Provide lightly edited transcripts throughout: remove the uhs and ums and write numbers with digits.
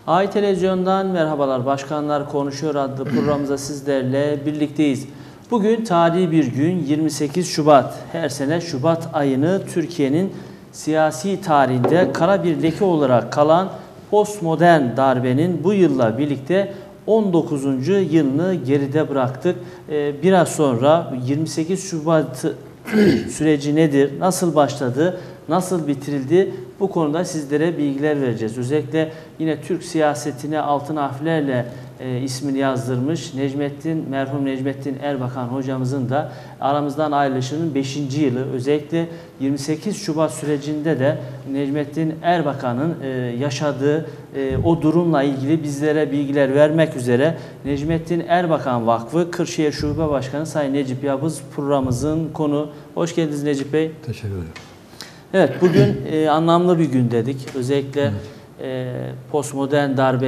Ay Televizyon'dan merhabalar. Başkanlar Konuşuyor adlı programımızda sizlerle birlikteyiz. Bugün tarihi bir gün, 28 Şubat. Her sene Şubat ayını Türkiye'nin siyasi tarihinde kara bir leke olarak kalan postmodern darbenin bu yılla birlikte 19. yılını geride bıraktık. Biraz sonra 28 Şubat süreci nedir, nasıl başladı, nasıl bitirildi, bu konuda sizlere bilgiler vereceğiz. Özellikle yine Türk siyasetine altın harflerle ismini yazdırmış merhum Necmettin Erbakan hocamızın da aramızdan ayrılışının 5. yılı. Özellikle 28 Şubat sürecinde de Necmettin Erbakan'ın yaşadığı o durumla ilgili bizlere bilgiler vermek üzere Necmettin Erbakan Vakfı Kırşehir Şube Başkanı Sayın Necip Yavuz programımızın konu. Hoş geldiniz Necip Bey. Teşekkür ederim. Evet, bugün anlamlı bir gün dedik. Özellikle postmodern darbe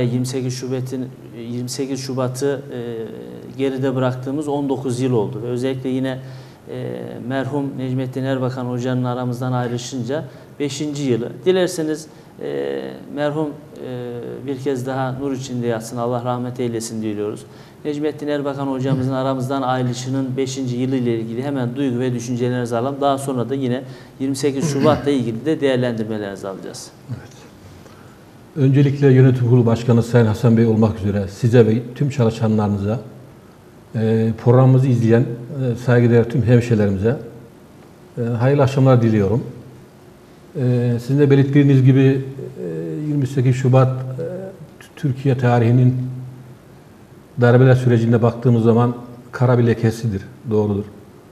28 Şubat'ı geride bıraktığımız 19 yıl oldu. Ve özellikle yine merhum Necmettin Erbakan hocanın aramızdan ayrışınca 5. yılı. Dilerseniz merhum bir kez daha nur içinde yatsın, Allah rahmet eylesin diliyoruz. Necmettin Erbakan hocamızın aramızdan ayrılışının 5. yılı ile ilgili hemen duygu ve düşüncelerinizi alalım. Daha sonra da yine 28 Şubat'la ilgili de değerlendirmelerinizi alacağız. Evet. Öncelikle Yönetim Kurulu Başkanı Sayın Hasan Bey olmak üzere size ve tüm çalışanlarınıza, programımızı izleyen saygıdeğer tüm hemşehrilerimize hayırlı akşamlar diliyorum. Sizin de belirttiğiniz gibi 28 Şubat Türkiye tarihinin darbeler sürecinde baktığımız zaman kara bir lekesidir, doğrudur.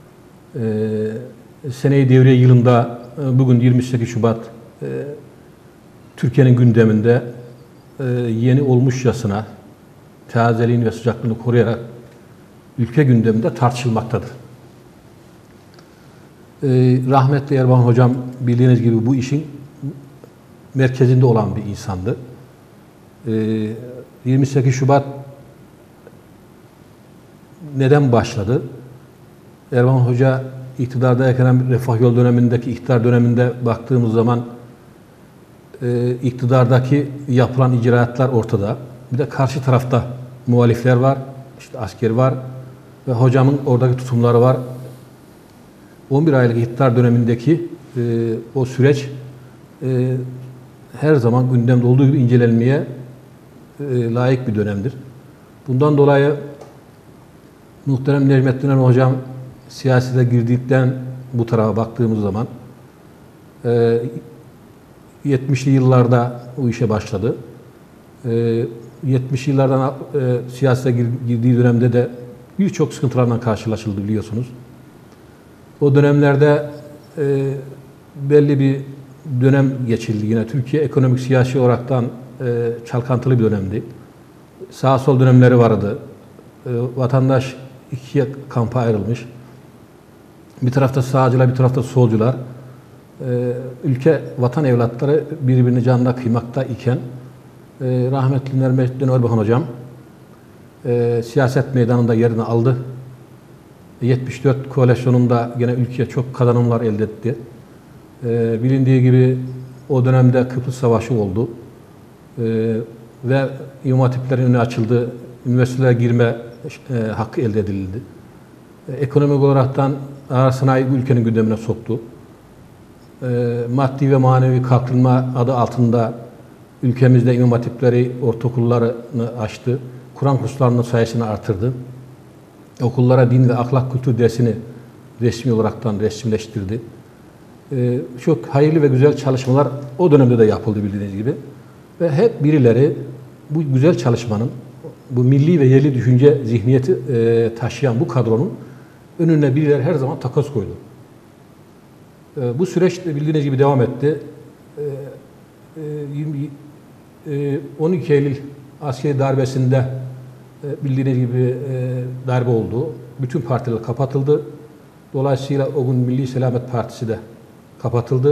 Sene-i devriye yılında bugün 28 Şubat Türkiye'nin gündeminde yeni olmuşçasına tazeliğini ve sıcaklığını koruyarak ülke gündeminde tartışılmaktadır. Rahmetli Erbakan Hocam bildiğiniz gibi bu işin merkezinde olan bir insandı. 28 Şubat neden başladı? Erbakan Hoca iktidardayken Refah Yol dönemindeki iktidar döneminde baktığımız zaman iktidardaki yapılan icraatlar ortada. Bir de karşı tarafta muhalifler var, işte asker var ve hocamın oradaki tutumları var. 11 aylık iktidar dönemindeki o süreç her zaman gündemde olduğu gibi incelenmeye layık bir dönemdir. Bundan dolayı muhterem Necmettin Erbakan Hocam siyasete girdikten bu tarafa baktığımız zaman 70'li yıllarda bu işe başladı. 70'li yıllardan siyasete girdiği dönemde de birçok sıkıntılarla karşılaşıldı biliyorsunuz. O dönemlerde belli bir dönem geçildi. Yine Türkiye ekonomik siyasi olaraktan çalkantılı bir dönemdi. Sağ sol dönemleri vardı. Vatandaş ikiye kampa ayrılmış. Bir tarafta sağcılar, bir tarafta solcular. Ülke, vatan evlatları birbirini canına kıymakta iken rahmetli Necmettin Erbakan Hocam siyaset meydanında yerini aldı. 74 koalisyonunda gene ülkeye çok kazanımlar elde etti. Bilindiği gibi o dönemde Kıbrıs Savaşı oldu. Ve İmam Hatiplerin önü açıldı. Üniversitelere girme hakkı elde edildi. Ekonomik olaraktan ağır sanayi ülkenin gündemine soktu. Maddi ve manevi kalkınma adı altında ülkemizde İmam Hatipleri, ortaokullarını açtı. Kur'an kurslarının sayısını artırdı. Okullara din ve ahlak kültür dersini resmi olaraktan resmileştirdi. Çok hayırlı ve güzel çalışmalar o dönemde de yapıldı bildiğiniz gibi. Ve hep birileri bu güzel çalışmanın, bu milli ve yerli düşünce zihniyeti taşıyan bu kadronun önüne birileri her zaman takas koydu. Bu süreç de bildiğiniz gibi devam etti. 12 Eylül askeri darbesinde bildiğiniz gibi darbe oldu. Bütün partiler kapatıldı. Dolayısıyla o gün Milli Selamet Partisi de kapatıldı.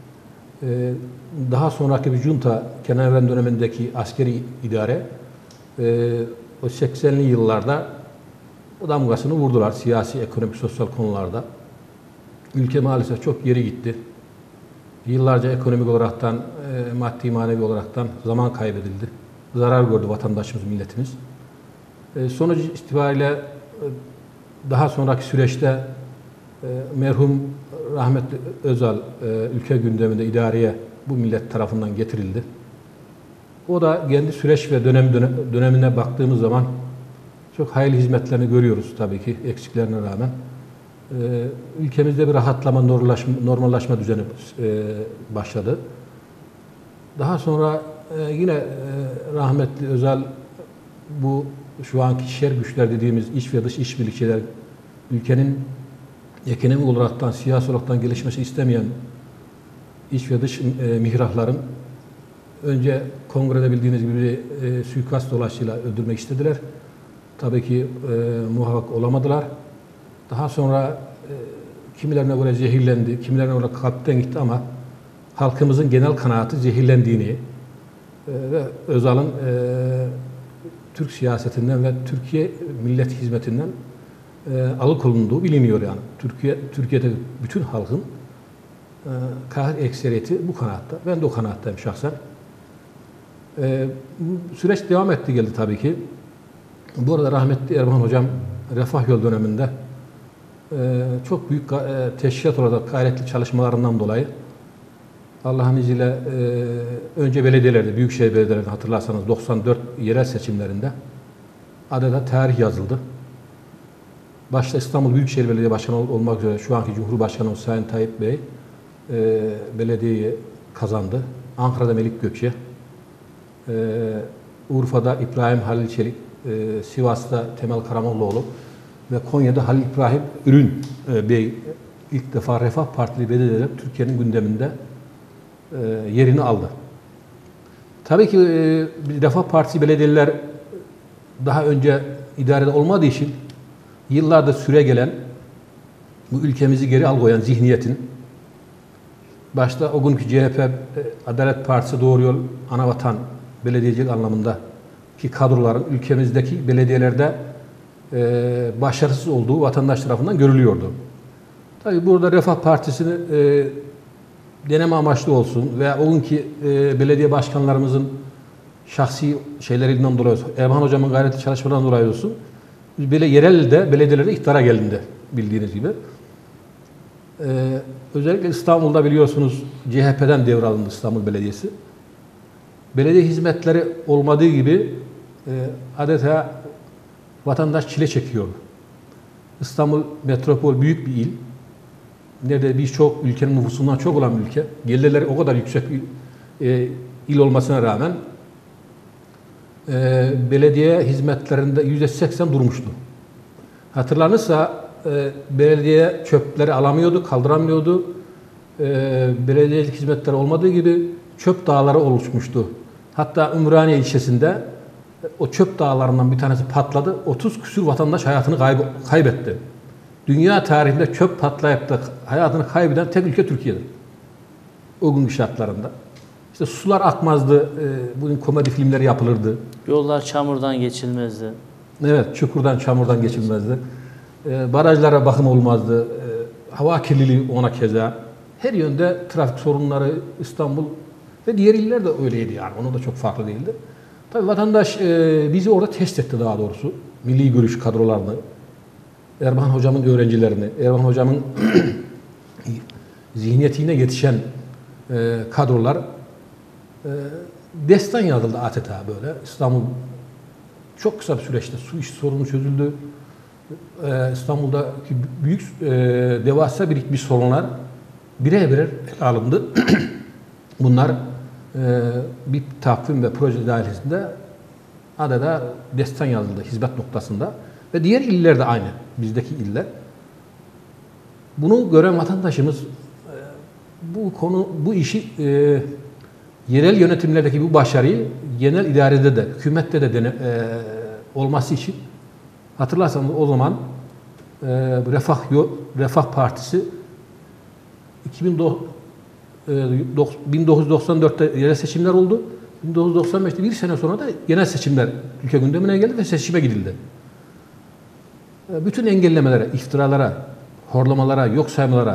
Daha sonraki bir junta, Kenan Evren dönemindeki askeri idare o 80'li yıllarda o damgasını vurdular siyasi, ekonomik, sosyal konularda. Ülke maalesef çok geri gitti. Yıllarca ekonomik olaraktan, maddi manevi olaraktan zaman kaybedildi. zarar gördü vatandaşımız, milletimiz. Sonuç itibariyle daha sonraki süreçte merhum rahmetli Özal ülke gündeminde idareye bu millet tarafından getirildi. O da kendi süreç ve dönemine baktığımız zaman çok hayırlı hizmetlerini görüyoruz tabii ki eksiklerine rağmen. Ülkemizde bir rahatlama, normalleşme düzeni başladı. Daha sonra yine rahmetli Özal bu şu anki şer güçler dediğimiz iç ve dış işbirlikçiler, ülkenin ekonomik olaraktan, siyasi olaraktan gelişmesi istemeyen iç ve dış mihrakların önce kongrede bildiğiniz gibi suikast dolayısıyla öldürmek istediler. Tabii ki muvaffak olamadılar. Daha sonra kimilerine göre zehirlendi, kimilerine göre kalpten gitti ama halkımızın genel kanaati zehirlendiğini ve Özal'ın Türk siyasetinden ve Türkiye millet hizmetinden alıkonulduğu biliniyor yani. Türkiye'de bütün halkın ekseriyeti bu kanaatta. Ben de o kanaattayım şahsen. Süreç devam etti geldi tabii ki. Bu arada rahmetli Erbakan Hocam Refah Yol döneminde çok büyük teşkilat olarak gayretli çalışmalarından dolayı Allah'ın izniyle önce belediyelerde, büyükşehir belediyelerinde hatırlarsanız 94 yerel seçimlerinde adeta tarih yazıldı. Başta İstanbul Büyükşehir Belediye Başkanı olmak üzere şu anki Cumhurbaşkanı Sayın Tayyip Bey belediyeyi kazandı. Ankara'da Melik Gökçe, Urfa'da İbrahim Halil Çelik, Sivas'ta Temel Karamollaoğlu ve Konya'da Halil İbrahim Ürün Bey ilk defa Refah Partili belediyeler Türkiye'nin gündeminde yerini aldı. Tabii ki Refah Partisi belediyeler daha önce idarede olmadığı için yıllardır süre gelen bu ülkemizi geri algoyan zihniyetin başta o günkü CHP Adalet Partisi Doğru Yol Anavatan belediyecilik anlamında ki kadroların ülkemizdeki belediyelerde başarısız olduğu vatandaş tarafından görülüyordu. Tabii burada Refah Partisi'ni deneme amaçlı olsun veya o günkü belediye başkanlarımızın şahsi şeylerinden dolayı olsun, Erbakan Hocam'ın gayretli çalışmalarından dolayı olsun, böyle yerelde belediyelere iktidara gelindi bildiğiniz gibi. Özellikle İstanbul'da biliyorsunuz CHP'den devralındı İstanbul Belediyesi. Belediye hizmetleri olmadığı gibi adeta vatandaş çile çekiyordu. İstanbul metropol büyük bir il. Nerede birçok ülkenin nüfusundan çok olan bir ülke. Gelirleri o kadar yüksek bir il olmasına rağmen belediye hizmetlerinde %80 durmuştu. Hatırlanırsa belediye çöpleri alamıyordu, kaldıramıyordu. Belediyecilik hizmetleri olmadığı gibi çöp dağları oluşmuştu. Hatta Ümraniye ilçesinde o çöp dağlarından bir tanesi patladı. 30 küsur vatandaş hayatını kaybetti. Dünya tarihinde çöp patlayıp da hayatını kaybeden tek ülke Türkiye'dir. O günkü şartlarında. İşte sular akmazdı, bugün komedi filmleri yapılırdı. Yollar çamurdan geçilmezdi. Evet, çukurdan, çamurdan geçilmezdi. Barajlara bakım olmazdı. Hava kirliliği ona keza. Her yönde trafik sorunları İstanbul ve diğer iller de öyleydi yani. Onun da çok farklı değildi. Tabii vatandaş bizi orada test etti daha doğrusu. Milli görüş kadrolarını, Erbakan Hocam'ın öğrencilerini, Erbakan Hocam'ın zihniyetine yetişen kadrolar destan yazıldı adeta böyle. İstanbul çok kısa bir süreçte su iş sorunu çözüldü. İstanbul'daki büyük devasa birikmiş sorunlar birer birer alındı. Bunlar bir takvim ve proje dairesinde adeta destan yazıldı hizmet noktasında ve diğer iller de aynı bizdeki iller. Bunu gören vatandaşımız bu işi yerel yönetimlerdeki bu başarıyı genel idarede de hükümette de olması için hatırlarsanız o zaman Refah Partisi 1994'te yerel seçimler oldu. 1995'te bir sene sonra da genel seçimler ülke gündemine geldi ve seçime gidildi. Bütün engellemelere, iftiralara, horlamalara, yok saymalara,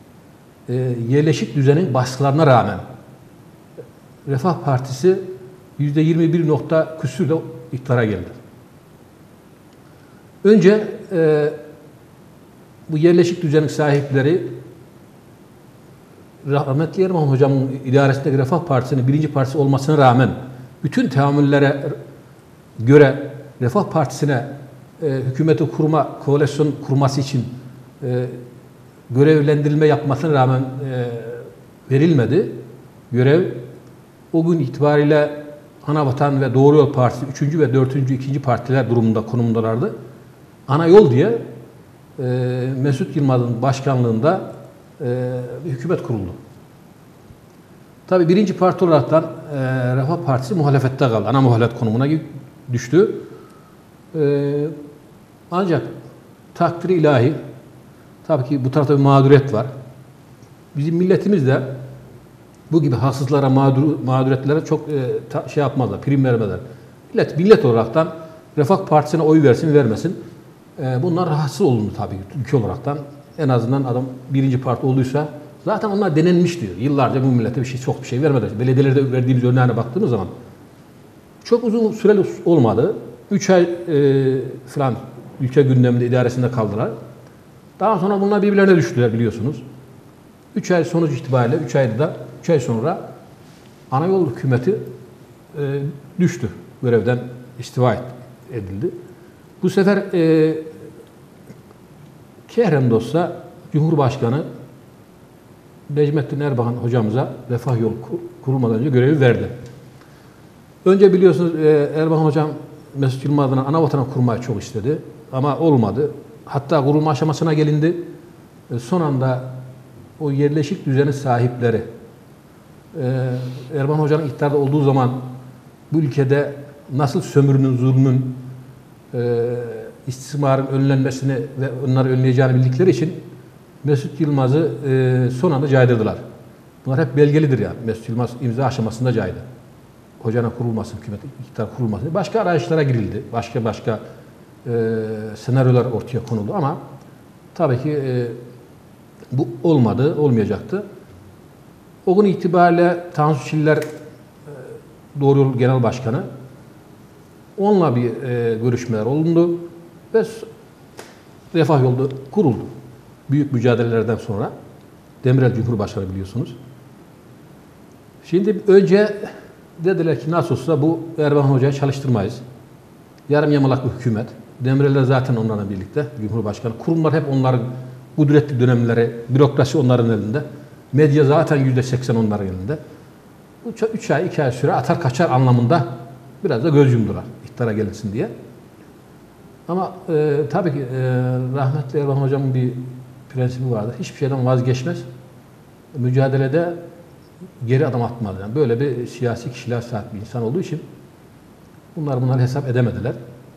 yerleşik düzenin baskılarına rağmen Refah Partisi %21 nokta küsürle iktidara geldi. Önce bu yerleşik düzenin sahipleri rahmetli Erbakan Hocam'ın idaresindeki Refah Partisi'nin birinci partisi olmasına rağmen bütün teamüllere göre Refah Partisi'ne hükümeti kurma, koalisyon kurması için görevlendirilme yapmasına rağmen verilmedi. Görev o gün itibariyle Anavatan ve Doğru Yol Partisi 3. ve 4. 2. partiler konumundalardı. Ana Yol diye Mesut Yılmaz'ın başkanlığında bir hükümet kuruldu. Tabii birinci parti olaraktan Refah Partisi muhalefette kaldı. Ana muhalefet konumuna düştü. Ancak takdiri ilahi, tabii ki bu tarafta bir mağduriyet var. Bizim milletimiz de bu gibi haksızlara, mağduriyetlere çok şey yapmazlar, prim vermezler. Millet olaraktan Refah Partisi'ne oy versin, vermesin. Bunlar rahatsız olundu tabii ülke olaraktan. En azından adam birinci parti olduysa zaten onlar denenmiş diyor. Yıllarca bu millete çok bir şey vermediler. Belediyelerde verdiğimiz örneğine baktığımız zaman çok uzun süreli olmadı. 3 ay falan ülke gündeminde idaresinde kaldılar. Daha sonra bunlar birbirlerine düştüler biliyorsunuz. 3 ay sonuç itibariyle 3 ay sonra ana yol hükümeti düştü. Görevden istifa edildi. Bu sefer Kehren Dost'a Cumhurbaşkanı Necmettin Erbakan hocamıza Refah Yolu kurulmadan önce görevi verdi. Önce biliyorsunuz Erbakan hocam Mesut Yılmaz'ın Anavatan'ı kurmayı çok istedi ama olmadı. Hatta kurulma aşamasına gelindi. Son anda o yerleşik düzenin sahipleri Erbakan Hoca'nın iktidarda olduğu zaman bu ülkede nasıl sömürünün, zulmün, istismarın önlenmesini ve onları önleyeceğini bildikleri için Mesut Yılmaz'ı son anda caydırdılar. Bunlar hep belgelidir yani. Mesut Yılmaz imza aşamasında caydı. Hoca'nın kurulması, hükümet iktidar kurulması. Başka arayışlara girildi. Başka senaryolar ortaya konuldu ama tabii ki bu olmadı, olmayacaktı. O gün itibariyle Tansu Çiller Doğru Yol Genel Başkanı onunla bir görüşmeler olundu ve Refah Yolu kuruldu. Büyük mücadelelerden sonra Demirel Cumhurbaşkanı biliyorsunuz. Şimdi önce dediler ki nasıl olsa bu Erbakan Hoca'yı çalıştırmayız. Yarım yamalak bir hükümet. Demirel'le zaten onlarla birlikte Cumhurbaşkanı. Kurumlar hep onların kudretli dönemleri, bürokrasi onların elinde. Medya zaten %80 onların elinde. 3 ay, 2 ay süre atar kaçar anlamında biraz da göz yumdular iktidara gelinsin diye. Ama tabii ki rahmetli Erbakan Hocam'ın bir prensibi vardır. Hiçbir şeyden vazgeçmez. Mücadelede geri adım atmaz. Yani böyle bir siyasi kişiliğe sahip bir insan olduğu için bunları hesap edemediler.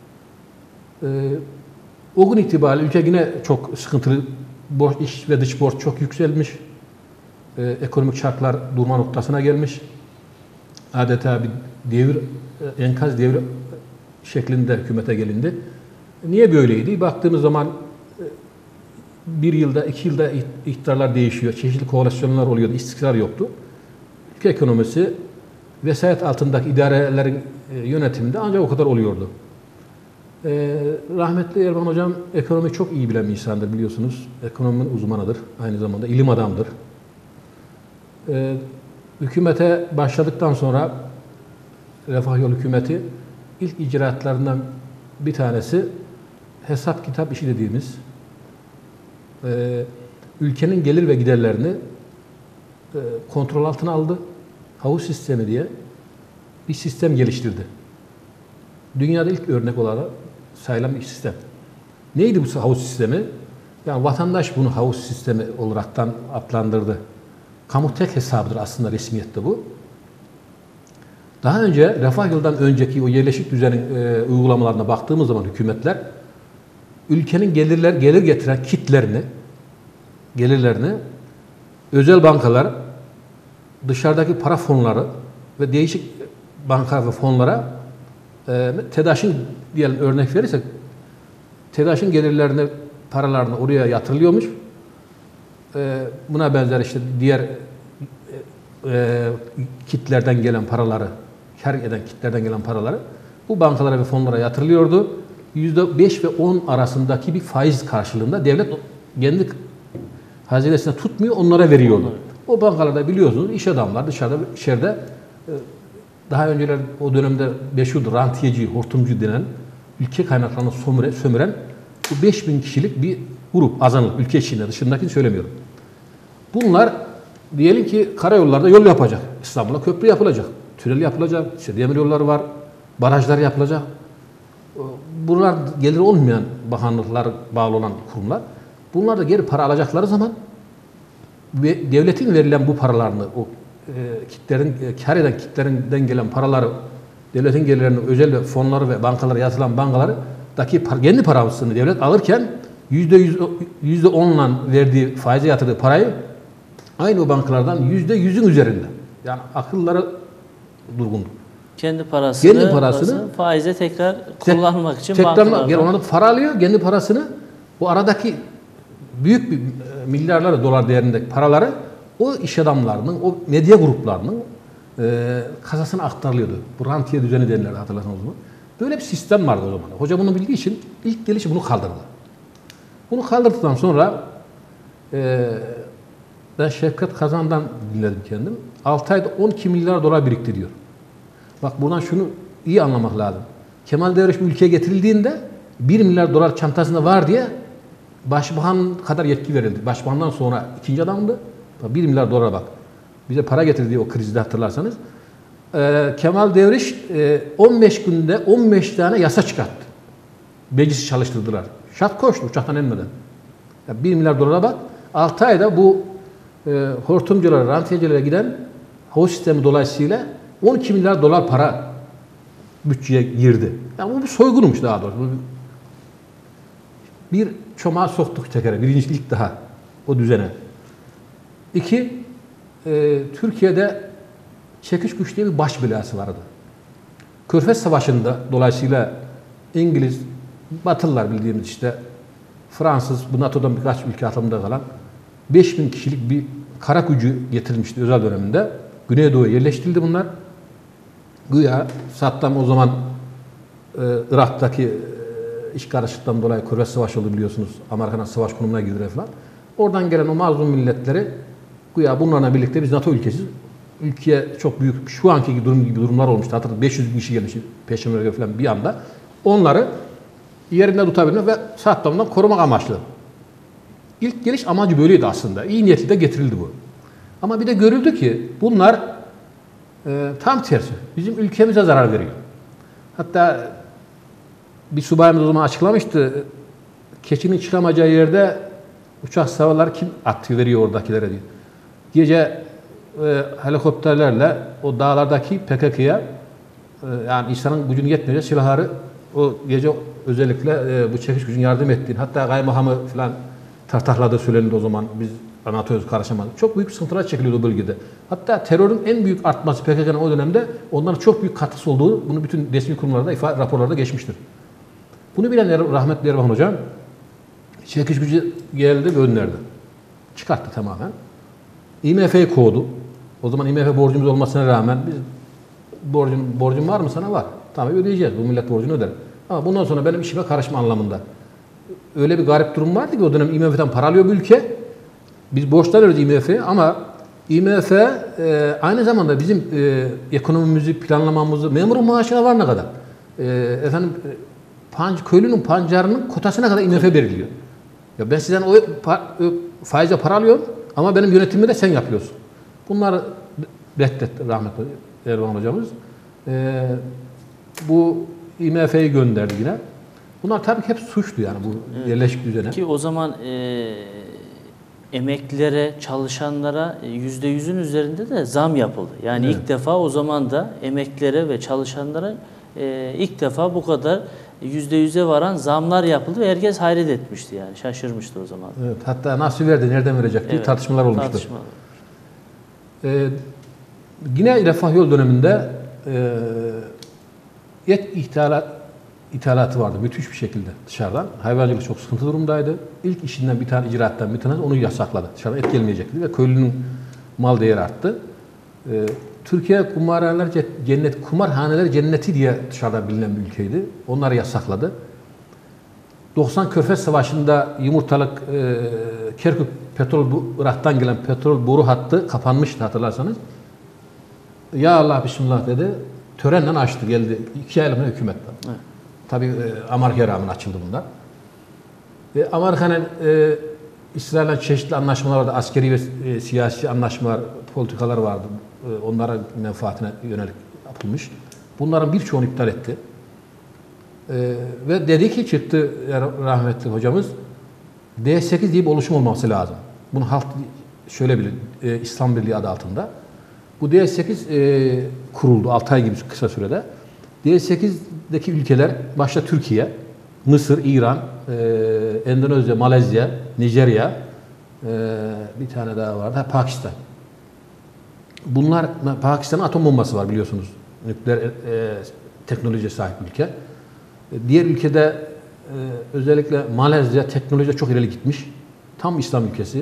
O gün itibariyle ülke yine çok sıkıntılı, iç ve dış borç çok yükselmiş. Ekonomik şartlar durma noktasına gelmiş. Adeta bir enkaz devri şeklinde hükümete gelindi. Niye böyleydi? Baktığımız zaman bir yılda, 2 yılda iktidarlar değişiyor. Çeşitli koalisyonlar oluyordu. İstikrar yoktu. Ülke ekonomisi vesayet altındaki idarelerin yönetiminde ancak o kadar oluyordu. Rahmetli Erbakan Hocam ekonomi çok iyi bilen bir insandır biliyorsunuz. Ekonominin uzmanıdır. Aynı zamanda ilim adamıdır. Hükümete başladıktan sonra Refah Yolu hükümeti ilk icraatlarından bir tanesi hesap kitap işi dediğimiz ülkenin gelir ve giderlerini kontrol altına aldı. Havuz sistemi diye bir sistem geliştirdi. Dünyada ilk örnek olarak sayılan bir sistem. Neydi bu havuz sistemi? Yani vatandaş bunu havuz sistemi olaraktan adlandırdı. Kamu tek hesabıdır aslında resmiyette bu. Daha önce Refah Yolu'ndan önceki o yerleşik düzenin uygulamalarına baktığımız zaman hükümetler ülkenin gelir getiren gelirlerini özel bankalar, dışarıdaki para fonları ve değişik banka ve fonlara TEDAŞ'ın diyelim örnek verirsek TEDAŞ'ın gelirlerini, paralarını oraya yatırılıyormuş. Buna benzer işte diğer kitlerden gelen paraları kar eden kitlerden gelen paraları bu bankalara ve fonlara yatırılıyordu. %5 ve 10 arasındaki bir faiz karşılığında devlet kendi hazinesine tutmuyor, onlara veriyordu. O bankalarda biliyorsunuz iş adamlar dışarıda, içeride daha önceler o dönemde meşhurdu rantiyeci, hortumcu denen ülke kaynaklarını sömüren bu 5000 kişilik bir grup azınlık ülke içinde dışındakini söylemiyorum. Bunlar diyelim ki karayollarda yol yapacak. İstanbul'a köprü yapılacak. Tünel yapılacak. İşte demir yolları var. Barajlar yapılacak. Bunlar geliri olmayan bakanlıklar bağlı olan kurumlar. Bunlar da geri para alacakları zaman ve devletin verilen bu paralarını o kitlerin kar eden kitlerinden gelen paraları devletin gelirlerini özel fonları ve bankalara yatırılan bankalardaki kendi parasını devlet alırken %10'la verdiği faize yatırdığı parayı aynı o bankalardan %100'ün üzerinde. Yani akılları durgun. Kendi parasını faize tekrar kullanmak için bankalardan. Yani ona para alıyor, kendi parasını bu aradaki büyük bir milyarlarca dolar değerindeki paraları o iş adamlarının, o medya gruplarının kasasına aktarılıyordu. Bu rantiye düzeni denirlerdi hatırlarsanız o zaman. Böyle bir sistem vardı o zaman. Hoca bunu bildiği için ilk gelişi bunu kaldırdı. Bunu kaldırdıktan sonra ben Şevket Kazan'dan dinledim kendim. 6 ayda 12 milyar dolar birikti diyor. Bak buradan şunu iyi anlamak lazım. Kemal Devreş bu ülkeye getirildiğinde 1 milyar dolar çantasında var diye başbakan kadar yetki verildi. Başbakandan sonra ikinci adamdı. 1 milyar dolara bak. Bize para getirdiği o krizde hatırlarsanız. Kemal Devriş 15 günde 15 tane yasa çıkarttı. Meclisi çalıştırdılar. Şart koştu uçaktan inmeden. 1 milyar dolara bak. 6 ayda bu hortumculara, rantiyecilere giden havuz sistemi dolayısıyla 12 milyar dolar para bütçeye girdi. Yani bu bir soygunmuş daha doğrusu. Bir çomağı soktuk tekere. Birinci ilk daha o düzene. 2. Türkiye'de çekiç güç diye bir baş belası vardı. Körfez Savaşı'nda dolayısıyla İngiliz, Batılılar bildiğimiz işte Fransız, bu NATO'dan birkaç ülke atılımda kalan 5000 kişilik bir kara gücü getirilmişti özel döneminde. Güneydoğu'ya yerleştirildi bunlar. Güya Saddam o zaman Irak'taki iş karışıklıktan dolayı Körfez Savaşı oldu biliyorsunuz. Amerika'nın savaş konumuna girdiler falan. Oradan gelen o mazlum milletleri güya bunlarla birlikte biz NATO ülkesiz. Ülkeye çok büyük şu anki gibi durumlar olmuştu. Hatırlayın 500 bin kişi gelmiş Peşmerge falan bir anda. Onları yerinde tutabilmek ve Saddam'dan korumak amaçlı. İlk geliş amacı böyleydi aslında. İyi niyetli de getirildi bu. Ama bir de görüldü ki bunlar tam tersi. Bizim ülkemize zarar veriyor. Hatta bir subayımız o zaman açıklamıştı. Keçinin çıkamayacağı yerde uçak savarlar kim atıyor veriyor oradakilere diye. Gece helikopterlerle o dağlardaki PKK'ya yani insanın gücünü yetmeyecek silahları o gece özellikle bu çekiş gücün yardım ettiğini hatta kaymakamı falan tartakladığı söylenildi o zaman. Biz NATO'ya karışamadık. Çok büyük sıkıntılar çekiliyordu o bölgede. Hatta terörün en büyük artması PKK'nın o dönemde onların çok büyük katkısı olduğu bunu bütün resmi kurumlarda raporlarda geçmiştir. Bunu bilen rahmetli Erbakan Hocam çekiş gücü geldi ve önlerdi. Çıkarttı tamamen. IMF'yi kovdu. O zaman IMF borcumuz olmasına rağmen biz borcun var mı sana? Var. Tamam ödeyeceğiz. Bu millet borcunu öder. Ama bundan sonra benim işime karışma anlamında. Öyle bir garip durum vardı ki o dönem IMF'den para alıyor bu ülke. Biz borçlar ödüyoruz IMF'ye ama IMF aynı zamanda bizim ekonomimizi, planlamamızı, memurun maaşına var ne kadar? Köylünün pancarının kotasına kadar IMF belirliyor. Ya ben sizden o faize para alıyorum ama benim yönetimimi de sen yapıyorsun. Bunları reddetti rahmetli Erbakan hocamız. Bu IMF'yi gönderdi yine. Bunlar tabii ki hep suçtu yani bu yerleşik düzene. Ki o zaman emeklilere, çalışanlara %100'ün üzerinde de zam yapıldı. Yani ilk defa o zaman da emeklilere ve çalışanlara ilk defa bu kadar %100'e varan zamlar yapıldı ve herkes hayret etmişti yani. Şaşırmıştı o zaman. Evet, hatta nasıl verdi, nereden verecek diye tartışmalar olmuştu. Yine Refah Yol döneminde et ithalatı vardı müthiş bir şekilde dışarıdan. Hayvancılık çok sıkıntı durumdaydı. İlk işinden bir tane icraattan bir tane onu yasakladı. Dışarıdan et gelmeyecekti ve köylünün mal değeri arttı. Türkiye kumarhaneler cenneti diye dışarıda bilinen bir ülkeydi. Onları yasakladı. 90 Körfez Savaşı'nda yumurtalık Kerkük Irak'tan gelen petrol boru hattı kapanmıştı hatırlarsanız. Ya Allah bismillah dedi. Törenle açtı geldi. 2 aylık hükümetten. Evet. Tabii Amerika'ya rağmen açıldı bunlar. Amerika'nın İsrail'le çeşitli anlaşmalar vardı. Askeri ve siyasi anlaşmalar, politikalar vardı. Onların menfaatine yönelik yapılmış. Bunların birçoğunu iptal etti. Ve dedi ki çıktı rahmetli hocamız, D8 diye bir oluşum olması lazım. Bunu halk şöyle bilir, İslam Birliği adı altında. Bu D8 kuruldu 6 ay gibi kısa sürede. D8'deki ülkeler, başta Türkiye, Mısır, İran, Endonezya, Malezya, Nijerya, bir tane daha vardı, Pakistan. Bunlar, Pakistan'ın atom bombası var biliyorsunuz. Nükleer teknolojiye sahip ülke. Diğer ülkede özellikle Malezya teknolojiye çok ileri gitmiş. Tam İslam ülkesi.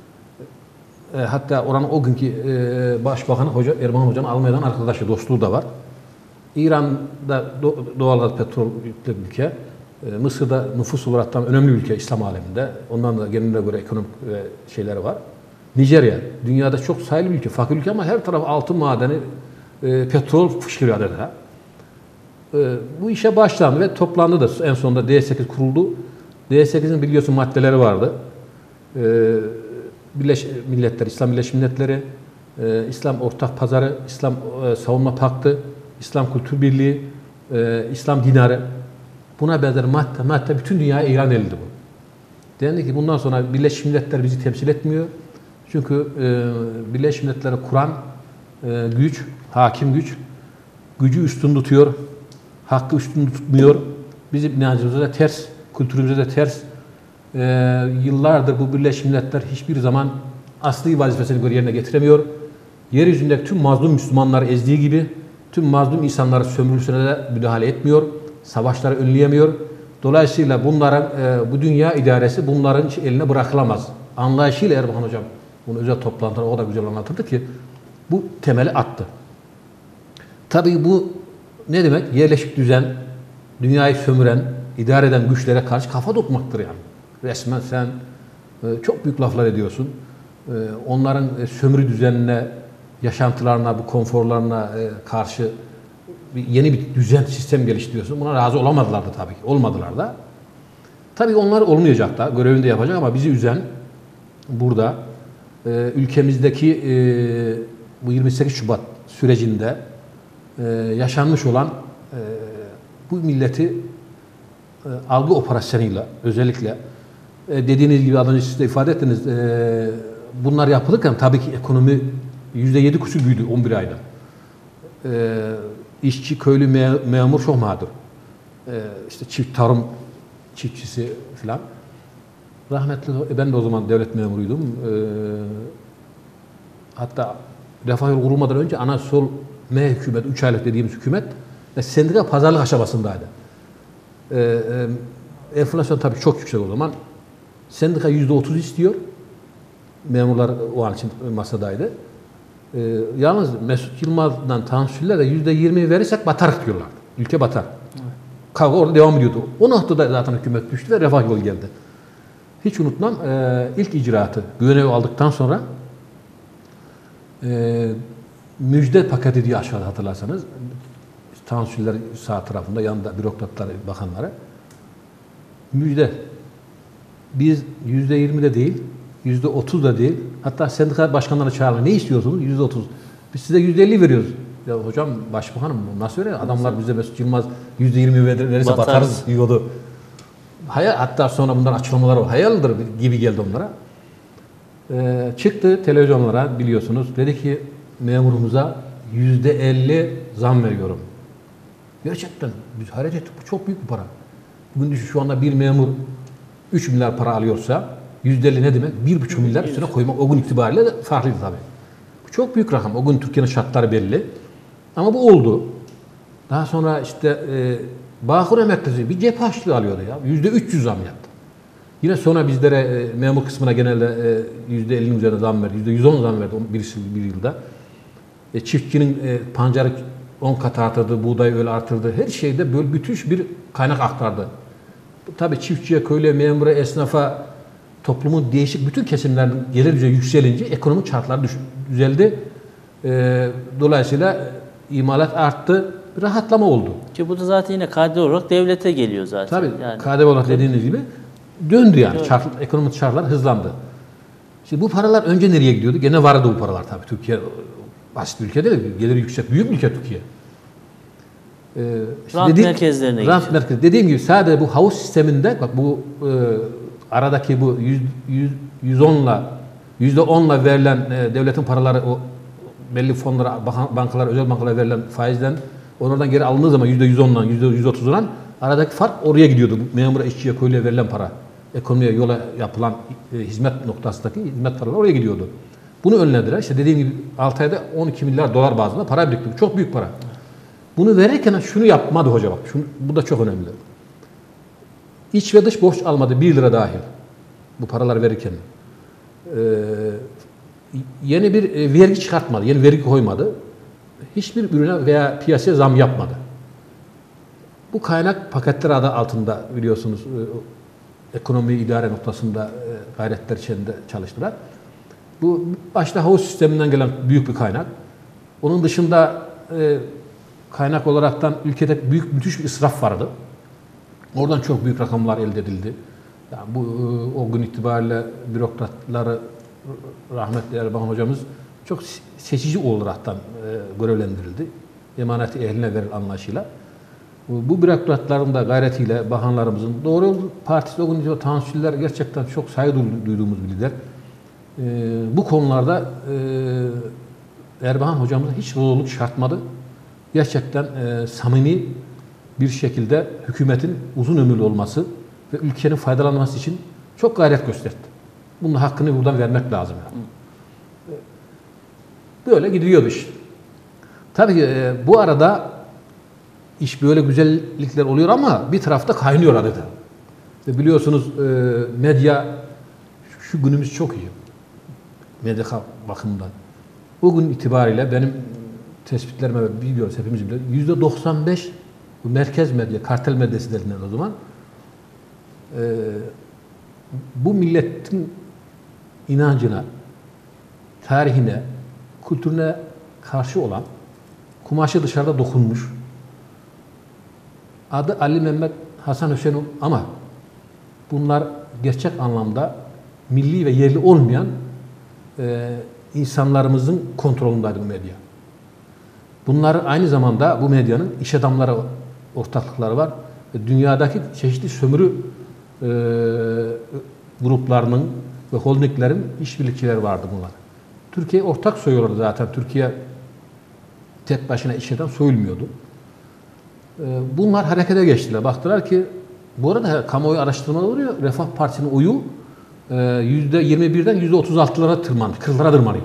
Hatta oranın o günkü Başbakanı Erdoğan Hoca'nın Almanya'dan arkadaşı, dostluğu da var. İran'da doğalgaz petrol yüklü ülke. Mısır'da nüfus olarak tam önemli ülke İslam aleminde. Ondan da kendine göre ekonomik şeyleri var. Nijerya, dünyada çok sayılı bir ülke, fakir ülke ama her taraf altın madeni, petrol fışkırıyor adeta. Bu işe başlandı ve toplandı da en sonunda D8 kuruldu. D8'in biliyorsun maddeleri vardı. Birleşmiş Milletler, İslam Birleşmiş Milletleri, İslam Ortak Pazarı, İslam Savunma Paktı, İslam Kültür Birliği, İslam Dinarı. Buna benzer madde bütün dünyaya ilan edildi bu. Dendi ki bundan sonra Birleşmiş Milletler bizi temsil etmiyor. Çünkü Birleşmiş Milletler'i kuran güç, hakim güç, gücü üstün tutuyor, hakkı üstün tutmuyor. Bizim inancımıza da ters, kültürümüze de ters. Yıllardır bu Birleşmiş Milletler hiçbir zaman asli vazifesini göre yerine getiremiyor. Yeryüzündeki tüm mazlum Müslümanları ezdiği gibi tüm mazlum insanları sömürüsüne de müdahale etmiyor. Savaşları önleyemiyor. Dolayısıyla bunların bu dünya idaresi bunların eline bırakılamaz. Anlayışıyla Erbakan Hocam bunu özel toplantıda o da güzel anlatırdı ki bu temeli attı. Tabii bu ne demek? Yerleşik düzen, dünyayı sömüren, idare eden güçlere karşı kafa tutmaktır yani. Resmen sen çok büyük laflar ediyorsun. Onların sömürü düzenine, yaşantılarına, bu konforlarına karşı yeni bir düzen, sistem geliştiriyorsun. Buna razı olamadılar da tabii ki. Olmadılar da. Tabii onlar olmayacak da, görevini de yapacak ama bizi üzen burada ülkemizdeki bu 28 Şubat sürecinde yaşanmış olan bu milleti algı operasyonuyla özellikle dediğiniz gibi az önce siz de ifade ettiniz bunlar yapılırken tabii ki ekonomi %7 kusur büyüdü 11 ayda. İşçi, köylü, memur çok mağdur. İşte çift tarım çiftçisi falan. Rahmetli ben de o zaman devlet memuruydum. Hatta Refah Yolu kurulmadan önce ana sol M hükümet, 3 aylık dediğimiz hükümet ve sendika pazarlık aşamasındaydı. Enflasyon tabii çok yüksek o zaman. Sendika %30 istiyor. Memurlar o an için masadaydı. Yalnız Mesut Yılmaz'dan Tansu'yla da %20 verirsek batar diyorlar. Ülke batar. Evet. Kavga orada devam ediyordu. O noktada zaten hükümet düştü ve Refah Yolu geldi. Hiç unutmam ilk icraatı güvenevi aldıktan sonra müjde paketi diye aşağıda hatırlarsanız Tansu'lar sağ tarafında yanında bürokratlar, bakanları müjde. Biz %20 de değil, %30 da değil. Hatta sendika başkanlarına çağırın. Ne istiyorsunuz? %30. Biz size %50 veriyoruz. Ya hocam başbakanım nasıl öyle? Adamlar bize Mesut Yılmaz %20 verirse batarız diyordu. Hayal, hatta sonra bundan açıklamalar var. Hayaldir gibi geldi onlara. Çıktı televizyonlara biliyorsunuz. Dedi ki memurumuza %50 zam veriyorum. Gerçekten biz hayret ettik. Bu çok büyük bir para. Bugün düşün şu anda bir memur 3 milyar para alıyorsa %50 ne demek? 1,5 milyar üstüne koymak o gün itibariyle de farklıydı tabii. Bu çok büyük rakam. O gün Türkiye'nin şartları belli. Ama bu oldu. Daha sonra işte Bağkur emeklisi bir cep harçlığı alıyordu ya. %300 zam yaptı. Yine sonra bizlere memur kısmına genelde %50'nin üzerine zam verdi. %110 zam verdi bir yılda. Çiftçinin pancarı 10 kat artırdı, buğdayı öyle artırdı. Her şeyde böyle müthiş bir kaynak aktardı. Tabii çiftçiye, köylüye, memura, esnafa, toplumun değişik bütün kesimlerinin gelir düzeyi yükselince ekonomik şartlar düzeldi. Dolayısıyla imalat arttı, rahatlama oldu. Ki bu da zaten yine KDV olarak devlete geliyor zaten. Tabii yani, KDV olarak dediğiniz gibi döndü yani. Döndü. Ekonomik şartlar hızlandı. Şimdi bu paralar önce nereye gidiyordu? Gene vardı bu paralar tabii. Türkiye basit bir ülke değil, geliri yüksek, büyük bir ülke Türkiye. Rant merkezlerine gidiyor. Rant merkezi. Dediğim gibi sadece bu havuz sisteminde bak bu aradaki bu %10'la verilen devletin paraları o belli fonlara, bankalara, özel bankalara verilen faizden onlardan geri alındığı zaman %110'dan %130'dan aradaki fark oraya gidiyordu. Memura, işçiye, köylüye verilen para. Ekonomiye, yola yapılan hizmet noktasındaki hizmet paraları oraya gidiyordu. Bunu önlediler. İşte dediğim gibi 6 ayda 12 milyar dolar bazında para biriktirdi. Çok büyük para. Bunu verirken şunu yapmadı hoca bak. Bu da çok önemli. İç ve dış borç almadı 1 lira dahil. Bu paraları verirken. Yeni bir vergi çıkartmadı. Yeni vergi koymadı. Hiçbir ürüne veya piyasaya zam yapmadı. Bu kaynak paketler adı altında biliyorsunuz ekonomi idare noktasında gayretler içinde çalıştılar. Bu başta havuz sisteminden gelen büyük bir kaynak. Onun dışında kaynak olaraktan ülkede müthiş bir israf vardı. Oradan çok büyük rakamlar elde edildi. Yani bu o gün itibariyle bürokratları rahmetli Erbakan hocamız çok seçici olaraktan görevlendirildi. Emaneti ehline verir anlayışıyla. Bu bürokratların da gayretiyle bakanlarımızın Doğru Yol Partisi o gün itibariyle Tansuçiler gerçekten çok saygı duyduğumuz bir lider. Bu konularda Erbakan hocamıza hiç zorluk çıkartmadı. Gerçekten samimi bir şekilde hükümetin uzun ömürlü olması ve ülkenin faydalanması için çok gayret gösterdi. Bunun hakkını buradan vermek lazım. Yani. Böyle gidiyordu iş. Tabii bu arada iş böyle güzellikler oluyor ama bir tarafta kaynıyor adeta. Biliyorsunuz medya şu günümüz çok iyi. Medya bakımından. O gün itibariyle benim tespitlerime biliyoruz hepimiz biliyoruz. %95 bu merkez medya, kartel medyası denilen o zaman bu milletin inancına, tarihine, kültürüne karşı olan, kumaşı dışarıda dokunmuş, adı Ali Mehmet Hasan Hüseyin ama bunlar gerçek anlamda milli ve yerli olmayan insanlarımızın kontrolündeydi bu medya. Bunlar aynı zamanda bu medyanın iş adamları ortaklıkları var. Dünyadaki çeşitli sömürü gruplarının ve holdinglerin işbirlikçileri vardı bunlar. Türkiye ortak soyuyordu zaten. Türkiye tek başına işeden soyulmuyordu. Bunlar harekete geçtiler. Baktılar ki bu arada kamuoyu araştırmalar oluyor. Refah Partisi'nin oyu %21'den %36'lara tırmanıyor. 40'lara tırmanıyor.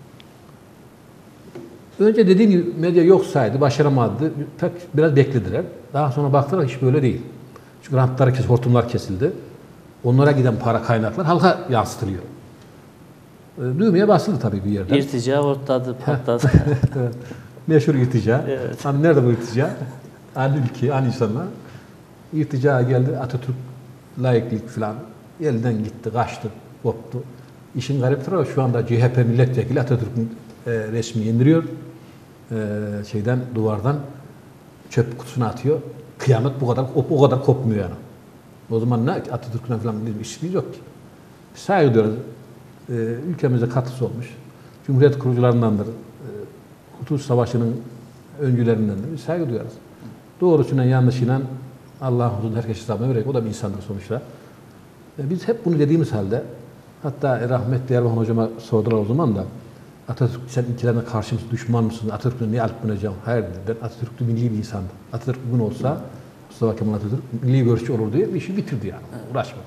Önce dediğim gibi medya yok saydı, başaramadı. Biraz beklediler. Daha sonra baktılar hiç böyle değil. Çünkü rantlar kesildi, hortumlar kesildi. Onlara giden para kaynaklar halka yansıtılıyor. Düğmeye basıldı tabii bir yerden. İrtica ortadı, patladı. Meşhur irtica. Evet. Hani nerede bu irtica? Aynı ülke, aynı insanlar. İrtica geldi, Atatürk, laiklik falan. Elden gitti, kaçtı, koptu. İşin garip tarafı şu anda CHP milletvekili Atatürk'ün resmi indiriyor. Duvardan çöp kutusuna atıyor. Kıyamet o kadar kopmuyor yani. O zaman ne Atatürk'ün falan bir işimiz yok ki. Saygı duyuyoruz. Ülkemize katkısı olmuş. Cumhuriyet kurucularındandır. Kurtuluş Savaşı'nın öncülerindendir. Biz saygı duyarız. Doğrusuyla yanlışıyla Allah'ın huzurunda herkes hesabına verecek. O da bir insandır sonuçta. Biz hep bunu dediğimiz halde hatta rahmetli Erbakan hocama sordular o zaman da Atatürk sen ilkelerine karşı mısın, düşman mısın? Atatürk'le niye alıp bineceğim? Hayır dedi. Ben Atatürk'lü milli bir insandım. Atatürk bugün olsa Mustafa Kemal Atatürk milli görüşçü olur diye bir işi bitirdi yani. Uğraşmadı.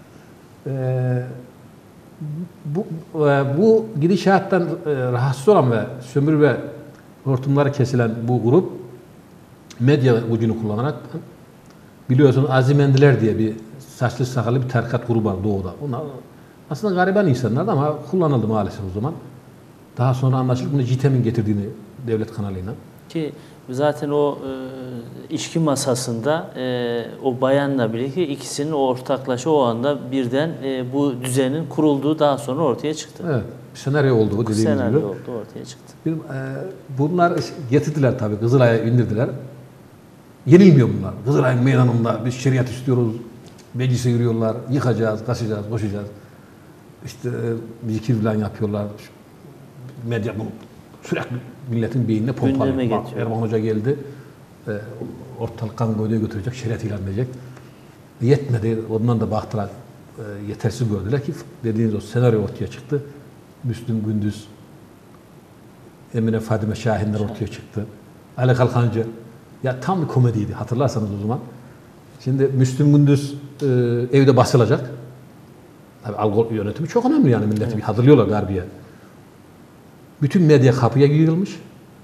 Bu gidişattan rahatsız olan ve sömürü ve hortumları kesilen bu grup medya gücünü kullanarak biliyorsunuz Azimendiler diye bir saçlı sakallı bir tarikat grubu var Doğu'da. Onlar aslında gariban insanlardı ama kullanıldı maalesef o zaman. Daha sonra anlaşıldı bunu JITEM'in getirdiğini devlet kanalıyla. Ki zaten o içki masasında o bayanla birlikte ikisinin ortaklaşa o anda birden bu düzenin kurulduğu daha sonra ortaya çıktı. Evet. Bir senaryo oldu bu dediğimiz gibi. Senaryo oldu, ortaya çıktı. Bunlar getirdiler tabii, Kızılay'a indirdiler. Yenilmiyor bunlar. Kızılay'ın meydanında biz şeriat istiyoruz, meclise yürüyorlar, yıkacağız, kaçacağız, boşacağız. İşte zikir falan yapıyorlar. Medya bunu sürekli milletin beynine pompalıyor. Erman Hoca geldi, ortalık kan boyuna götürecek, şeriat ilan edecek. Yetmedi, ondan da baktılar, yetersiz gördüler ki dediğiniz o senaryo ortaya çıktı. Müslüm Gündüz, Emine Fadime Şahinler ortaya çıktı. Ali Kalkancı, ya tam bir komediydi hatırlarsanız o zaman. Şimdi Müslüm Gündüz evde basılacak. Tabii algı yönetimi çok önemli yani milleti bir hazırlıyorlar garbiye. Bütün medya kapıya yığılmış.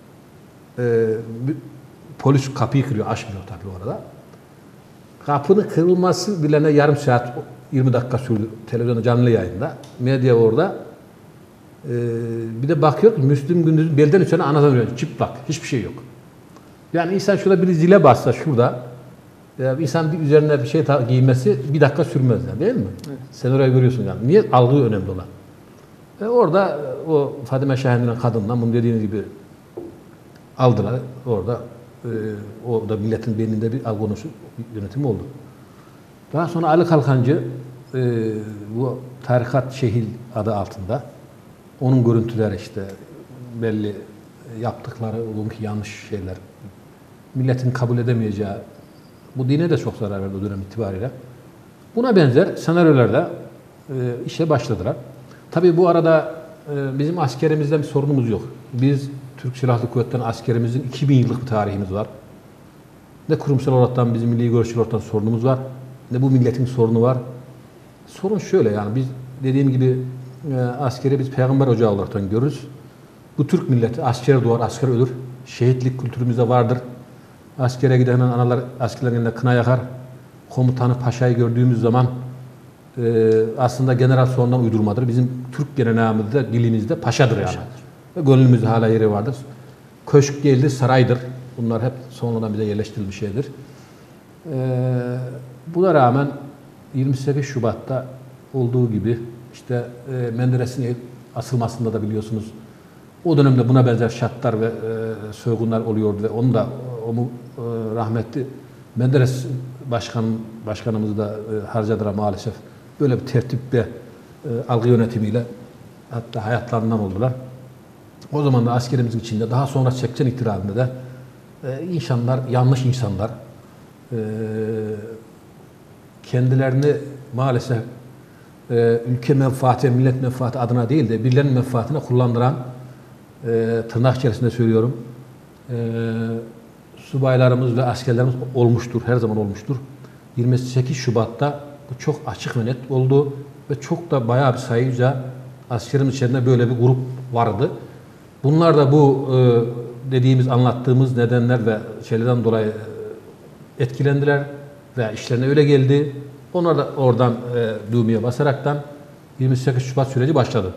Polis kapıyı kırıyor, açmıyor tabii orada. Kapının kırılması bilene yarım saat, 20 dakika sürdü televizyonda canlı yayında. Medya orada. Bir de bakıyor ki Müslüm Gündüz'ün belden üstüne anadan öğreniyor. Çıplak, hiçbir şey yok. Yani insan şurada bir zile bassa şurada, insan bir üzerine bir şey giymesi bir dakika sürmez yani, değil mi? Evet. Sen orayı görüyorsun yani. Niye? Algı önemli olan. Orada o Fadime Şahin'in kadından bunu dediğiniz gibi aldılar. Orada milletin beyninde bir algı yönetimi oldu. Daha sonra Ali Kalkancı bu tarikat şehil adı altında onun görüntüleri işte belli yaptıkları olumsuz yanlış şeyler milletin kabul edemeyeceği, bu dine de çok zarar verdi o dönem itibariyle. Buna benzer senaryolarla işe başladılar. Tabii bu arada bizim askerimizde bir sorunumuz yok. Biz Türk Silahlı Kuvvetleri'nin askerimizin 2000 yıllık bir tarihimiz var. Ne kurumsal olaraktan bizim milli görüşçü olaraktan sorunumuz var, ne bu milletin sorunu var. Sorun şöyle yani biz dediğim gibi askeri biz peygamber ocağı olaraktan görürüz. Bu Türk milleti asker doğar, asker ölür. Şehitlik kültürümüzde vardır. Askere giden analar askerlerin yanında kına yakar. Komutanı, paşayı gördüğümüz zaman aslında general sonradan uydurmadır. Bizim Türk geleneğimizde, dilimizde paşadır yani. Ve gönlümüzde hala yeri vardır. Köşk değildir, saraydır. Bunlar hep sonradan bize yerleştirilmiş şeydir. Buna rağmen 28 Şubat'ta olduğu gibi işte Menderes'in asılmasında da biliyorsunuz o dönemde buna benzer şartlar ve soygunlar oluyordu ve onu da rahmetli Menderes başkanımız da harcadılar maalesef. Böyle bir tertip ve algı yönetimiyle hatta hayatlarından oldular. O zaman da askerimizin içinde daha sonra 80 ihtilalinde de insanlar, yanlış insanlar kendilerini maalesef ülke menfaati, millet menfaati adına değil de birilerinin menfaatine kullandıran tırnak içerisinde söylüyorum subaylarımız ve askerlerimiz olmuştur, her zaman olmuştur. 28 Şubat'ta bu çok açık ve net oldu ve çok da bayağı bir sayıca askerimiz içerisinde böyle bir grup vardı. Bunlar da bu dediğimiz, anlattığımız nedenler ve şeylerden dolayı etkilendiler ve işlerine öyle geldi. Onlar da oradan düğmeye basaraktan 28 Şubat süreci başladı.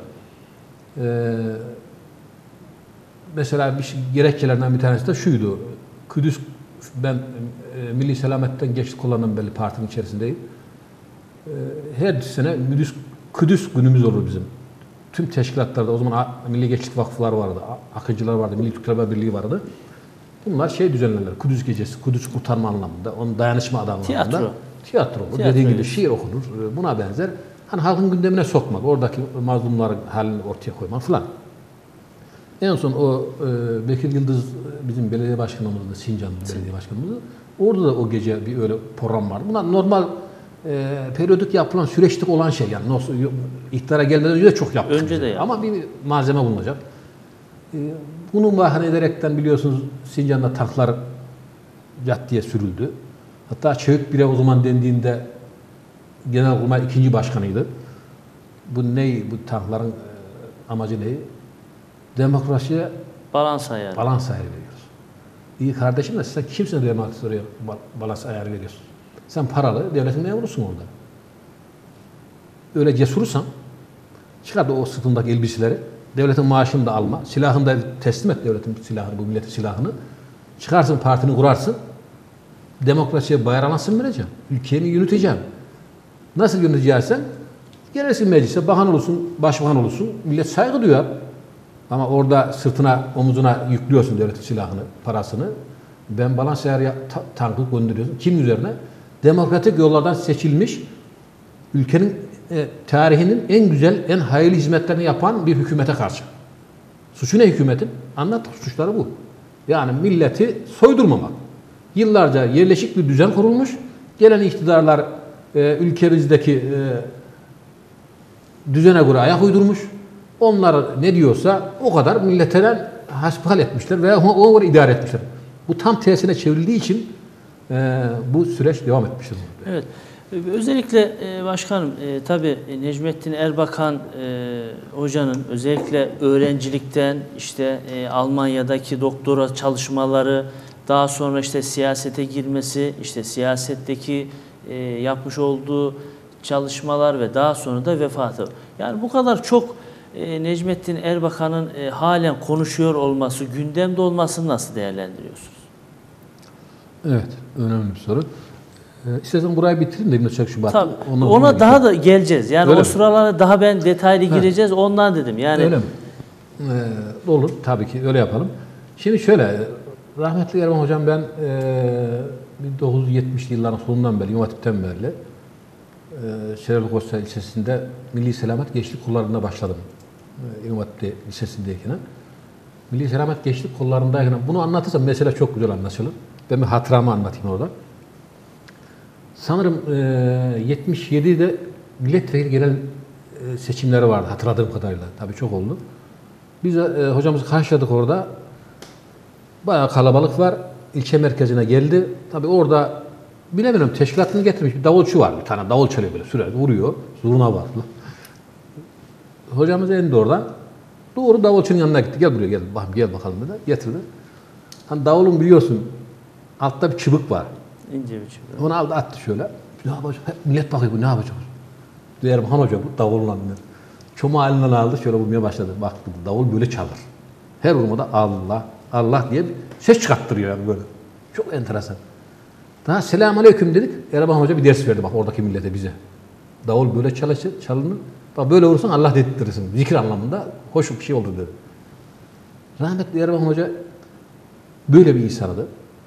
Mesela gerekçelerden bir tanesi de şuydu. Kudüs, ben Milli Selamet'ten geçti kullanan belli partinin içerisindeyim. Her sene Kudüs günümüz olur bizim. Tüm teşkilatlarda o zaman Milli Gençlik Vakıfları vardı, Akıncılar vardı, Milli Türkler Birliği vardı. Bunlar düzenlerler. Kudüs Gecesi, Kudüs kurtarma anlamında, onun dayanışma adı anlamında. Tiyatro. Dediğim gibi şiir okunur. Buna benzer. Hani halkın gündemine sokmak, oradaki mazlumların halini ortaya koymak falan. En son o Bekir Yıldız bizim belediye başkanımızdı, Sincan'ın belediye başkanımızdı. Orada da o gece bir öyle program vardı. Bunlar normal periyodik yapılan, süreçlik olan şey yani. İktidara gelmeden önce de çok yaptık. Önce de yaptık. Ama bir malzeme bulunacak. Bunu bahane ederekten biliyorsunuz Sincan'da tanklar caddeye sürüldü. Hatta Çevik Bire o zaman dendiğinde Genelkurmay 2. Başkanıydı. Bu ney? Bu tankların amacı neyi? Demokrasiye balans ayarı. Balans ayarı veriyoruz. İyi kardeşim de sen kimsin demokrasiye balans ayarı veriyorsun? Sen paralı devletin memurusun orada. Öyle cesursan çıkar da o sırtındaki elbiseleri Devletin maaşını da alma. Silahını da teslim et devletin silahını, bu milletin silahını. Çıkarsın partini kurarsın. Demokrasiye bayrağı vereceğim. Ülkeyi yöneteceğim. Nasıl yöneteceksen gelirsin meclise, bakan olursun, başbakan olursun. Millet saygı duyar. Ama orada sırtına, omuzuna yüklüyorsun devletin silahını, parasını. Ben balans ayarı tankı gönderiyorsun. Kim üzerine? Demokratik yollardan seçilmiş, ülkenin tarihinin en güzel, en hayırlı hizmetlerini yapan bir hükümete karşı. Suçu ne hükümetin? Anlat, suçları bu. Yani milleti soydurmamak. Yıllarca yerleşik bir düzen kurulmuş. Gelen iktidarlar ülkemizdeki düzene göre ayak uydurmuş. Onlar ne diyorsa o kadar milletine hasbihal etmişler veya ona göre idare etmişler. Bu tam tersine çevrildiği için bu süreç devam etmiştir. Evet. Özellikle başkanım tabii Necmettin Erbakan hocanın özellikle öğrencilikten işte Almanya'daki doktora çalışmaları, daha sonra işte siyasete girmesi, işte siyasetteki yapmış olduğu çalışmalar ve daha sonra da vefatı. Yani bu kadar çok Necmettin Erbakan'ın halen konuşuyor olması, gündemde olmasını nasıl değerlendiriyorsunuz? Evet, önemli bir soru. İstersen burayı bitireyim de 23 Şubat. Tabii. Ona daha da geleceğiz. Yani öyle o sıralara daha ben detaylı gireceğiz. Ondan dedim. Yani öyle mi? Olur tabii ki öyle yapalım. Şimdi şöyle, rahmetli Erbakan hocam ben 1970'li yılların sonundan beri, İmam Hatip'ten beri Şerefli Koçhisar Lisesi'nde Milli Selamet Gençlik Kolları'nda başladım. İmam Hatip Lisesi'ndeyken. Milli Selamet Gençlik Kolları'ndayken bunu anlatırsam mesela çok güzel anlaşılır. Ben bir hatıramı anlatayım orada. Sanırım 77'de milletvekili gelen seçimleri vardı hatırladığım kadarıyla. Tabii çok oldu. Biz hocamızı karşıladık orada. Bayağı kalabalık var. İlçe merkezine geldi. Tabii orada bilemiyorum teşkilatını getirmiş bir davulcu var. Bir tane davul çalıyor böyle sürekli vuruyor. Zurna var. Hocamız indi oradan. Doğru davulcunun yanına gitti. Gel buraya gel bakalım dedi. Getirdi. Hani davulun biliyorsun altta bir çubuk var. İnce bir çubuk. Onu aldı attı şöyle. Ne yapacak? Millet bakıyor bu ne yapacak? Erbakan Hoca bu davulla dedi. Çomağı elinden aldı şöyle vurmaya başladı. Bak dedi, davul böyle çalır. Her vurmada Allah Allah diye bir ses çıkarttırıyor yani böyle. Çok enteresan. Daha selamünaleyküm dedik. Erbakan Hoca bir ders verdi bak oradaki millete bize. Davul böyle çalınır. Bak böyle vurursan Allah dedirtirsin. Zikir anlamında hoş bir şey oldu dedi. Rahmetli Erbakan Hoca böyle bir insandı.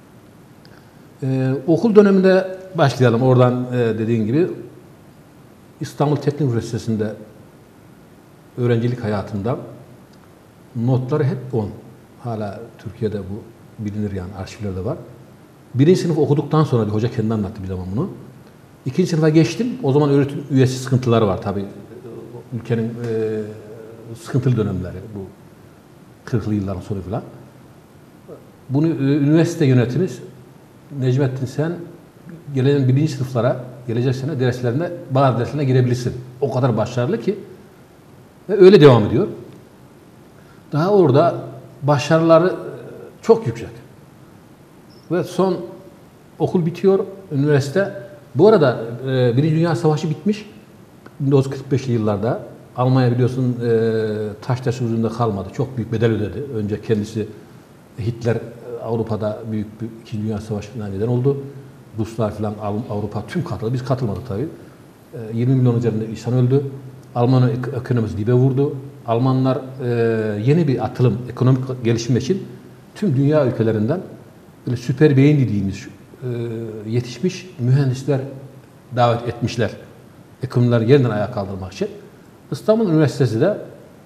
Okul döneminde başlayalım. Oradan dediğin gibi İstanbul Teknik Üniversitesi'nde öğrencilik hayatında notları hep 10. Hala Türkiye'de bu bilinir yani arşivlerde var. Birinci sınıf okuduktan sonra bir hoca kendi anlattı bir zaman bunu. İkinci sınıfa geçtim. O zaman öğretim üyesi sıkıntıları var tabii. Ülkenin sıkıntılı dönemleri bu 40'lı yılların sonu falan. Bunu üniversite yönetimi Necmettin sen gelen birinci sınıflara gelecek sene derslerine, bazı derslerine girebilirsin. O kadar başarılı ki ve öyle devam ediyor. Daha orada başarıları çok yüksek. Ve son okul bitiyor, üniversite. Bu arada Birinci Dünya Savaşı bitmiş. 1945'li yıllarda. Almanya biliyorsun taş huzurunda kalmadı. Çok büyük bedel ödedi. Önce kendisi Hitler Avrupa'da büyük bir İkinci Dünya Savaşı'na neden oldu. Ruslar falan Avrupa tüm katıldı. Biz katılmadık tabii. 20 milyon üzerinde insan öldü. Alman ekonomisi dibe vurdu. Almanlar yeni bir atılım, ekonomik gelişim için tüm dünya ülkelerinden böyle süper beyin dediğimiz yetişmiş mühendisler davet etmişler. Ekonomileri yeniden ayağa kaldırmak için. İstanbul Üniversitesi de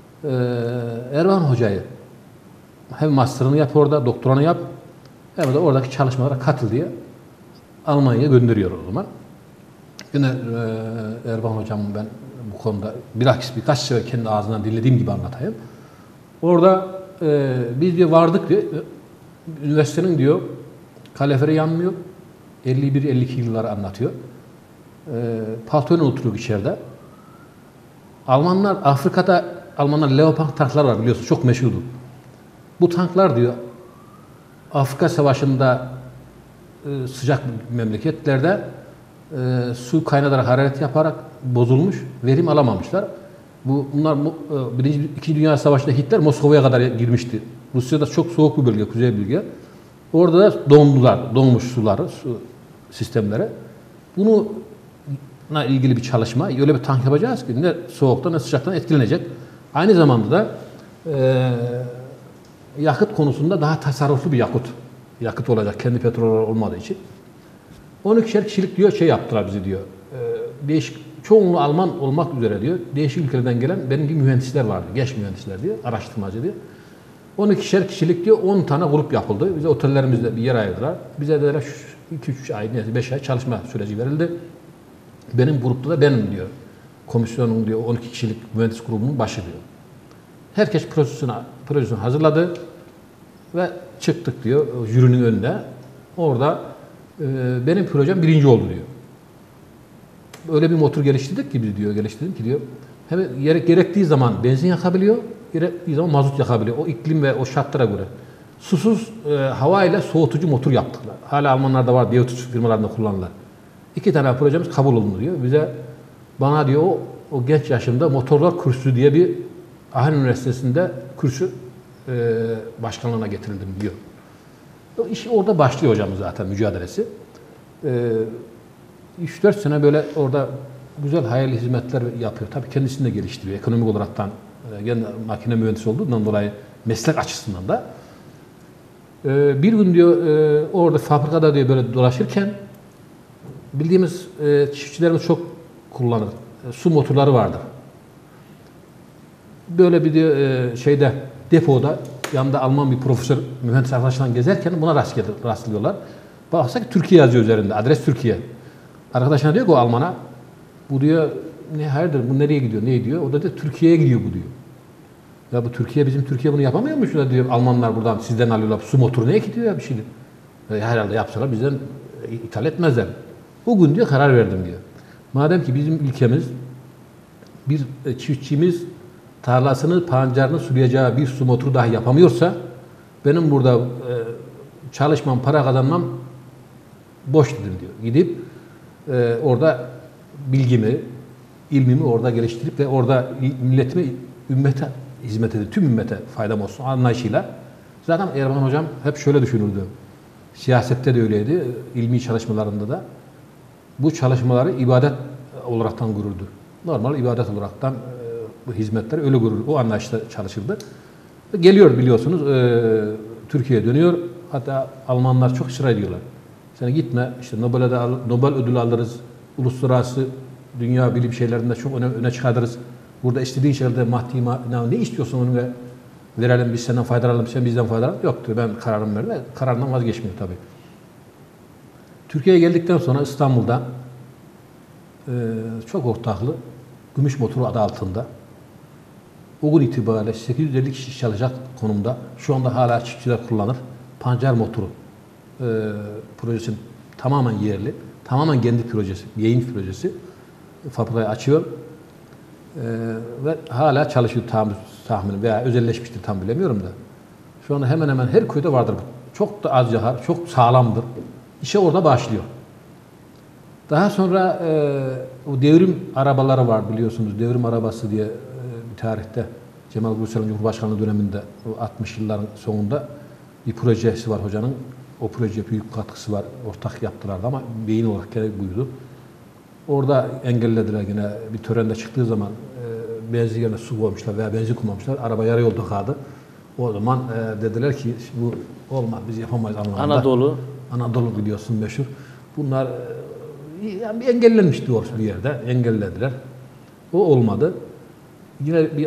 Erbakan Hoca'yı hem master'ını yap orada, doktoranı yap hem de oradaki çalışmalara katıl diye Almanya'ya gönderiyor o zaman. Yine Erbakan Hocam ben bu konuda bilakis birkaç sefer kendi ağzından dinlediğim gibi anlatayım. Orada biz bir vardık diyor. Üniversitenin diyor kaleferi yanmıyor. 51-52 yılları anlatıyor. Paltoyla oturuyor içeride. Almanlar, Afrika'da Almanlar Leopard tanklar var biliyorsun çok meşhurdu. Bu tanklar diyor Afrika Savaşı'nda sıcak memleketlerde su kaynatarak hararet yaparak bozulmuş, verim alamamışlar. Bunlar Birinci, İkinci Dünya Savaşı'nda Hitler Moskova'ya kadar girmişti. Rusya'da çok soğuk bir bölge, kuzey bölge. Orada da donmuş suları, su sistemlere. Bununla ilgili bir çalışma, öyle bir tank yapacağız ki ne soğuktan ne sıcaktan etkilenecek. Aynı zamanda da yakıt konusunda daha tasarruflu bir yakıt olacak, kendi petrol olmadığı için. 12'şer kişilik diyor yaptılar bizi diyor. Çoğunluğu Alman olmak üzere diyor. Değişik ülkelerden gelen benim gibi mühendisler vardı. Genç mühendisler diyor. Araştırmacı diyor. 12'şer kişilik diyor 10 tane grup yapıldı. Bize otellerimizde bir yer ayırdılar. Bize dediler 2-3 ay, 5 ay çalışma süreci verildi. Benim grupta da benim diyor. Komisyonun diyor 12 kişilik mühendis grubunun başı diyor. Herkes projesini hazırladı ve çıktık diyor jürinin önünde. Orada benim projem birinci oldu diyor. Öyle bir motor geliştirdik ki biz diyor, hem gerektiği zaman benzin yakabiliyor, gerektiği zaman mazot yakabiliyor. O iklim ve o şartlara göre. Susuz hava ile soğutucu motor yaptılar. Hala Almanlarda var, D30 firmalarında kullanırlar. 2 tane projemiz kabul olundu diyor. Bana diyor o genç yaşımda motorlar kursu diye bir Ahin Üniversitesi'nde kursu başkanlığına getirildim diyor. O iş orada başlıyor hocam zaten mücadelesi. 3-4 sene böyle orada güzel hayırlı hizmetler yapıyor. Tabii kendisini de geliştiriyor. Ekonomik olaraktan kendi makine mühendisi olduğundan dolayı meslek açısından da. Bir gün diyor orada fabrikada diyor böyle dolaşırken bildiğimiz çiftçilerimiz çok kullanır. Su motorları vardır. Böyle bir diyor depoda yanında Alman bir profesör mühendis arkadaşlarla gezerken buna rastlıyorlar. Baksa ki Türkiye yazıyor üzerinde. Adres Türkiye. Arkadaşına diyor ki o Alman'a, bu diyor hayırdır bu nereye gidiyor, ne diyor? O da diyor Türkiye'ye gidiyor bu diyor. Ya bu Türkiye, bizim Türkiye bunu yapamıyor mu şurada diyor. Almanlar buradan sizden alıyorlar, su motoru neye gidiyor ya bir şey diyor. Herhalde yapsalar bizden ithal etmezler. O gün diyor karar verdim diyor. Madem ki bizim ülkemiz bir çiftçimiz tarlasını, pancarını sulayacağı bir su motoru dahi yapamıyorsa benim burada çalışmam, para kazanmam boş dedim diyor. Gidip orada bilgimi, ilmimi orada geliştirip ve orada milletime, ümmete hizmet edip tüm ümmete faydam olsun anlayışıyla. Zaten Erman hocam hep şöyle düşünürdü. Siyasette de öyleydi, ilmi çalışmalarında da. Bu çalışmaları ibadet olaraktan görürdü. Normal ibadet olaraktan bu hizmetleri öyle görürdü. O anlayışla çalışırdı. Geliyor biliyorsunuz, Türkiye'ye dönüyor. Hatta Almanlar çok ısrar ediyorlar. Sen gitme, işte Nobel ödülü alırız, uluslararası dünya bilim şeylerinde çok öne çıkarırız. Burada istediğin şeylerde maddi, ne istiyorsan onu verelim, biz senden faydalanalım, sen bizden faydalan. Yok diyor, ben kararımı verdim. Kararından vazgeçmiyor tabii. Türkiye'ye geldikten sonra İstanbul'da çok ortaklı Gümüş Motoru adı altında o gün itibariyle 850 kişi çalışacak konumda. Şu anda hala çiftçiler kullanır. Pancar motoru projesinin tamamen yerli, tamamen kendi projesi, yayın projesi. Fabrikayı açıyor ve hala çalışıyor tahmini veya özelleşmiştir tam bilemiyorum da. Şu anda hemen hemen her köyde vardır. Çok da az yakar, çok sağlamdır. İşe orada başlıyor. Daha sonra o devrim arabaları var biliyorsunuz. Devrim arabası diye bir tarihte Cemal Gürsel'in Cumhurbaşkanlığı döneminde o 60 yılların sonunda bir projesi var hocanın. O projeye büyük katkısı var. Ortak yaptılardı ama beyin olarak gerek buydu. Orada engellediler yine bir törende çıktığı zaman benzin yerine su koymuşlar veya benzin kullanmışlar. Araba yarı yolda kaldı. O zaman dediler ki bu olmaz, biz yapamayız anlamında. Anadolu biliyorsun meşhur. Bunlar yani engellenmiş doğrusu bir yerde. Engellediler. O olmadı. Yine bir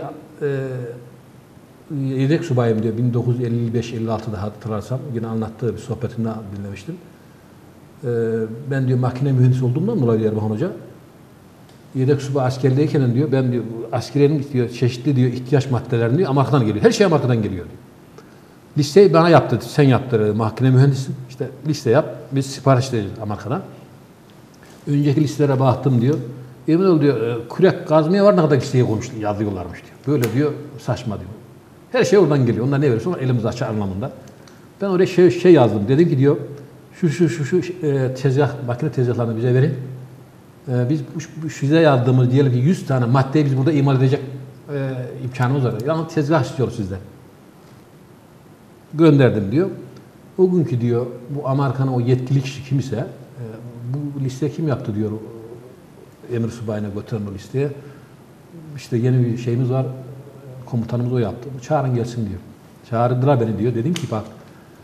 yedek subayım diyor. 1955-56'da hatırlarsam yine anlattığı bir sohbetinde dinlemiştim. Ben diyor makine mühendisi olduğumdan dolayı diyor Erbakan Hoca. Yedek subay askerdeyken diyor ben diyor askerin diyor çeşitli diyor ihtiyaç maddelerini diyor Amerika'dan geliyor. Her şey Amerika'dan geliyor diyor. Listeyi bana yaptı. Sen yaptır makine mühendisi. İşte liste yap. Biz sipariş vereceğiz Amerika'dan. Önceki listelere baktım diyor. Emin ol diyor kürek kazmaya var ne kadar listeye koymuş yazıyorlarmış diyor. Böyle diyor saçma diyor. Her şey oradan geliyor. Onlar ne verirse onu elimiz açar anlamında. Ben oraya şey yazdım. Dedim ki diyor şu tezgah, makine tezgahlarını bize verin. Biz size yazdığımız diyelim ki 100 tane maddeyi biz burada imal edecek imkanımız var. Yani tezgah istiyoruz sizden. Gönderdim diyor. O günkü diyor bu Amerika'nın o yetkili kişi kimse bu liste kim yaptı diyor emir subayına götüren o listeye. İşte yeni bir şeyimiz var. Komutanımız o yaptı. Çağırın gelsin diyor. Çağırdılar beni diyor. Dedim ki bak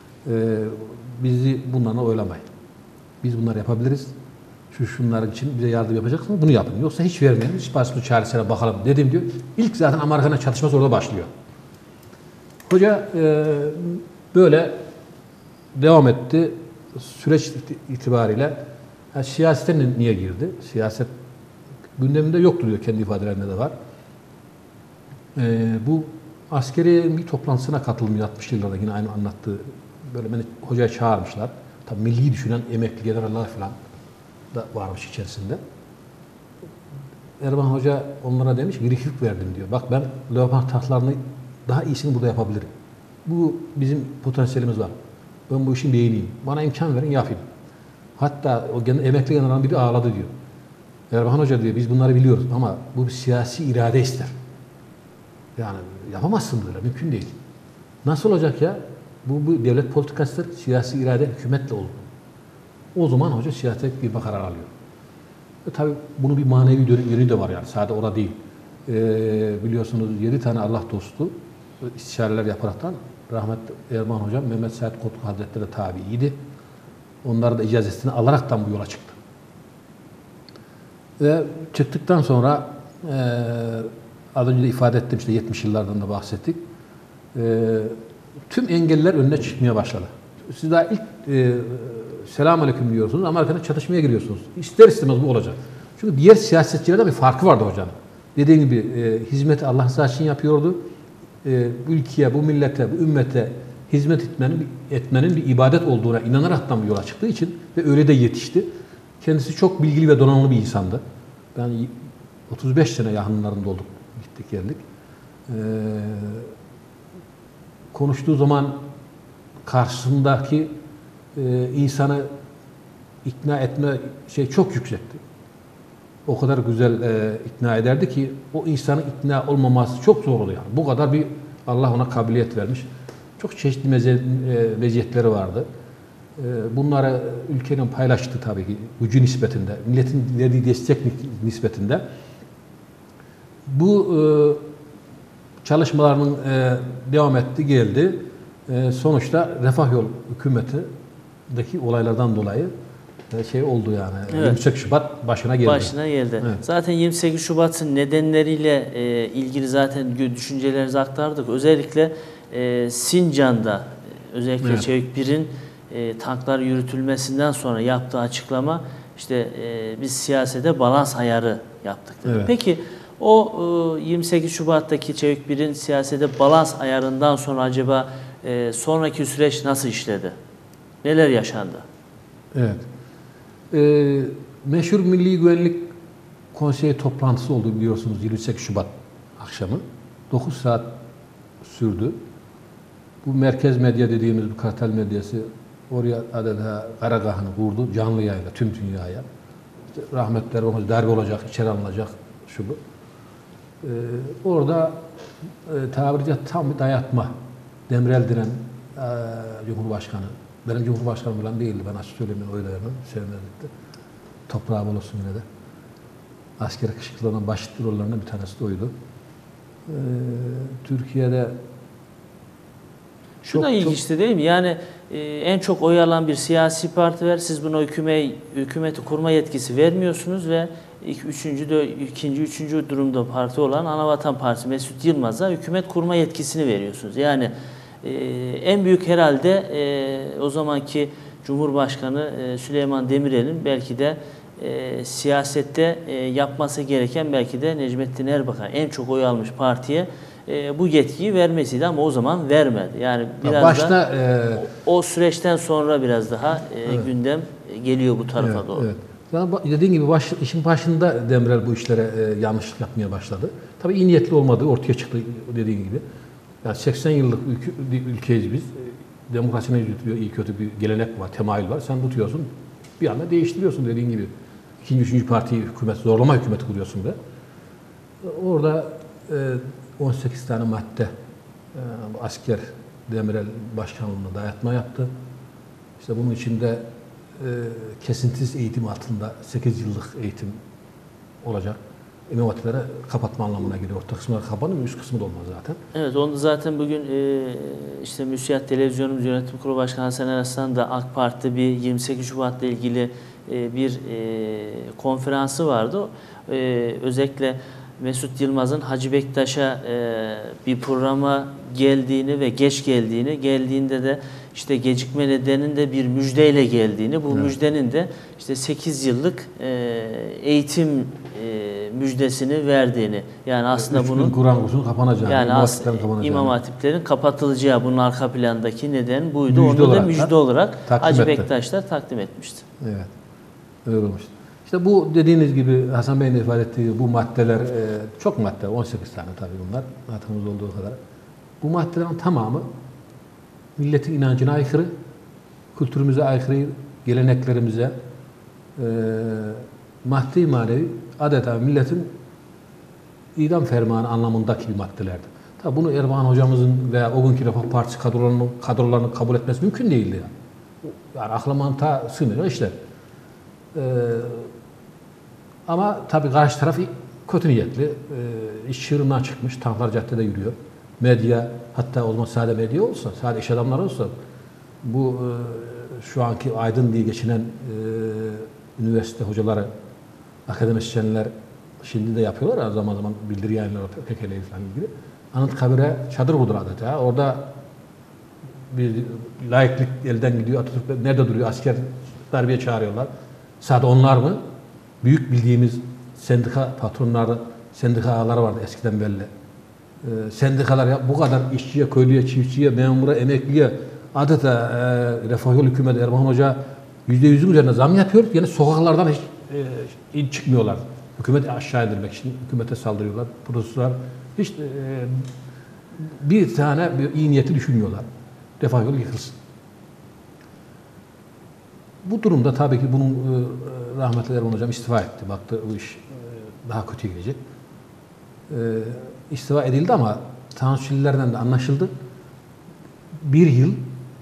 bizi bunlarla oylamayın. Biz bunları yapabiliriz. Şunlar için bize yardım yapacaksınız. Bunu yapın. Yoksa hiç vermeyin. Hiç başka çaresine bakalım dedim diyor. İlk zaten Amerika'nın çatışması orada başlıyor. Hoca böyle devam etti. Süreç itibariyle siyasete niye girdi? Siyaset gündeminde yoktur diyor. Kendi ifadelerinde de var. Bu askeri bir toplantısına katılımı 60 yıllarda yine aynı anlattığı böyle beni hocaya çağırmışlar. Tabii milli düşünen emekli generaller falan da varmış içerisinde. Erman Hoca onlara demiş bir hüküm verdim diyor. Bak ben Leopard tanklarını daha iyisini burada yapabilirim. Bu bizim potansiyelimiz var. Ben bu işin beğeneyim. Bana imkan verin yapayım. Hatta o emekli generalın biri ağladı diyor. Erman Hoca diyor biz bunları biliyoruz ama bu bir siyasi irade ister. Yani yapamazsın böyle, mümkün değil. Nasıl olacak ya? Bu devlet politikasıdır, siyasi irade hükümetle olur. O zaman hoca siyasete bir karar alıyor. Tabii bunun bir manevi yönü de var yani, sadece orada değil. Biliyorsunuz 7 tane Allah dostu istişareler yaparaktan rahmetli Erman Hocam Mehmet Said Kotuk Hazretleri tabiiydi. Onlar da icazetini alaraktan bu yola çıktı. Ve çıktıktan sonra az önce de ifade ettim işte 70 yıllardan da bahsettik. Tüm engeller önüne çıkmaya başladı. Siz daha ilk selamünaleyküm diyorsunuz, Amerika'da çatışmaya giriyorsunuz. İster istemez bu olacak. Çünkü diğer siyasetçilerde bir farkı vardı hocanın. Dediğim gibi hizmeti Allah rızası için yapıyordu. Bu ülkeye, bu millete, bu ümmete hizmet etmenin bir ibadet olduğuna inanaraktan bu yola çıktığı için ve öyle de yetişti. Kendisi çok bilgili ve donanımlı bir insandı. Ben 35 sene yakınlarında olduk, gittik geldik. Konuştuğu zaman karşısındaki insanı ikna etme şey çok yüksekti. O kadar güzel ikna ederdi ki o insanın ikna olmaması çok zor oluyor. Yani. Bu kadar bir Allah ona kabiliyet vermiş. Çok çeşitli meziyetleri vardı. Bunları ülkenin paylaştı tabii ki gücü nispetinde, milletin verdiği destek nispetinde. Bu çalışmalarının devam etti, geldi. Sonuçta Refah Yol hükümetindeki olaylardan dolayı şey oldu yani. Evet. 28 Şubat başına geldi. Başına geldi. Evet. Zaten 28 Şubat'ın nedenleriyle ilgili zaten düşüncelerinizi aktardık. Özellikle Sincan'da özellikle evet. Çevik Bir'in tanklar yürütülmesinden sonra yaptığı açıklama işte biz siyasete balans ayarı yaptık dedi. Evet. Peki o 28 Şubat'taki Çevik Bir'in siyasete balans ayarından sonra acaba sonraki süreç nasıl işledi? Neler yaşandı? Evet. Meşhur Milli Güvenlik Konseyi toplantısı oldu biliyorsunuz 28 Şubat akşamı. 9 saat sürdü. Bu merkez medya dediğimiz bu kartel medyası oraya adeta karagahını vurdu canlı yayında tüm dünyaya. İşte rahmetler olmaz, darbe olacak, içeri alınacak şu bu. Orada tabiriyle tam bir dayatma. Demirel Diren Cumhurbaşkanı. Benim Cumhurbaşkanım falan değildi. Ben açık söyleyeyim, öyle demem. Sevmezlikti. Toprağı bol olsun yine de. Askeri kışkırtmaların başlıklı rollerinden bir tanesi de oydu. Türkiye'de şu da ilginçti değil mi? Yani en çok oy alan bir siyasi parti var. Siz buna hükümeti kurma yetkisi vermiyorsunuz ve ikinci, üçüncü durumda parti olan Anavatan Partisi Mesut Yılmaz'a hükümet kurma yetkisini veriyorsunuz. Yani en büyük herhalde o zamanki Cumhurbaşkanı Süleyman Demirel'in belki de siyasette yapması gereken belki de Necmettin Erbakan en çok oy almış partiye bu yetkiyi vermesiydi ama o zaman vermedi. Yani biraz başta, da o süreçten sonra biraz daha evet. Gündem geliyor bu tarafa evet, doğru. Evet. Yani dediğin gibi işin başında Demirel bu işlere yanlışlık yapmaya başladı. Tabii iyi niyetli olmadığı ortaya çıktı dediğin gibi. Yani 80 yıllık ülkeyiz biz. Demokrasinin yürütülüyor, iyi kötü bir gelenek var, temayül var. Sen tutuyorsun, bir anda değiştiriyorsun dediğin gibi. İkinci, üçüncü partiyi zorlama hükümeti kuruyorsun be. Orada 18 tane madde asker Demirel başkanlığına dayatma yaptı. İşte bunun içinde kesintisiz eğitim altında 8 yıllık eğitim olacak. İmam hatiplere kapatma anlamına geliyor. Orta kısımları kapanır, üst kısmı da olmaz zaten. Evet, onu zaten bugün işte Müsiyat Televizyonumuz Yönetim Kurulu Başkanı Hasan Eraslan da AK Parti bir 28 Şubat'la ilgili bir konferansı vardı. Özellikle Mesut Yılmaz'ın Hacı Bektaş'a bir programa geldiğini ve geç geldiğinde de işte gecikme nedeninde bir müjdeyle geldiğini, bu müjdenin de işte 8 yıllık eğitim müjdesini verdiğini, yani aslında bunun Kur'an kursunun kapanacağını, yani İmam Hatiplerin kapatılacağı, bunun arka plandaki neden buydu. Müjde onu da müjde olarak Hacı etti. Bektaşlar takdim etmişti. Evet. Öyle olmuştu. İşte bu dediğiniz gibi Hasan Bey'in de ifade ettiği bu maddeler çok madde, 18 tane tabii bunlar, hatırımız olduğu kadar. Bu maddelerin tamamı milletin inancına aykırı, kültürümüze aykırı, geleneklerimize, maddi manevi adeta milletin idam fermanı anlamındaki bir maddelerdi. Tabi bunu Erbakan hocamızın veya o günkü Refah Partisi kadrolarının kabul etmesi mümkün değildi. Yani akla mantığa sığmıyor işler. Ama tabii karşı taraf kötü niyetli. İş çığırından çıkmış, tanklar caddede yürüyor. Medya, hatta o zaman sade medya olsa, sade iş adamları olsa, bu şu anki Aydın diye geçinen üniversite hocaları, akademisyenler şimdi de yapıyorlar ya, zaman zaman bildiri yayınlar PKK ile ilgili. Anıtkabir'e çadır kurdur adeta. Orada bir laiklik elden gidiyor. Atatürk nerede duruyor? Asker darbeye çağırıyorlar. Sadece onlar mı? Büyük bildiğimiz sendika patronları, sendika ağaları vardı eskiden belli. Sendikalar bu kadar işçiye, köylüye, çiftçiye, memura, emekliye adeta Refah Yol hükümeti Erbakan Hoca %100'ün üzerine zam yapıyor. Yani sokaklardan hiç çıkmıyorlar. Hükümeti aşağı indirmek için hükümete saldırıyorlar. Protestler hiç bir tane iyi niyeti düşünmüyorlar. Refah Yolu yıkılsın. Bu durumda tabii ki bunun rahmetli Erbakan Hocam istifa etti. Baktı bu iş daha kötü gidecek. İstifa edildi ama Tansuçilerden de anlaşıldı. Bir yıl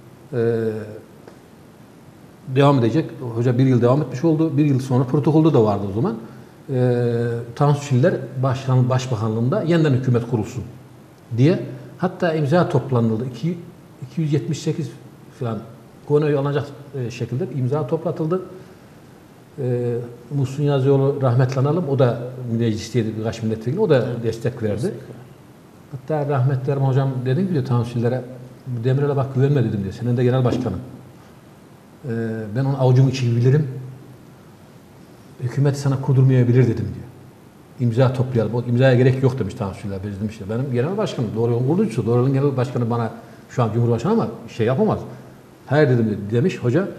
devam edecek. Hoca bir yıl devam etmiş oldu. Bir yıl sonra protokolde de vardı o zaman. Tansuçiler Başbakanlığında yeniden hükümet kurulsun diye. Hatta imza toplanıldı. 278 falan konuyu alacak şekilde imza toplatıldı. Muhsin Yazıcıoğlu rahmetli analım. O da meclisteydi, birkaç milletvekili. O da destek verdi. Hatta rahmetli Erbakan Hocam dedim ki Tansuçilere, Demirel'e bak güvenme dedim diye. Senin de genel başkanım. Ben onun avucumun içi bilirim. Hükümet sana kurdurmayabilir dedim diyor. İmza toplayalım. O imzaya gerek yok demiş Tansuçiler. Benim genel başkanım, doğru yolun kurucusu. Doğru yolun genel başkanı bana şu an Cumhurbaşkanı ama şey yapamaz. Hayır dedim demiş hoca.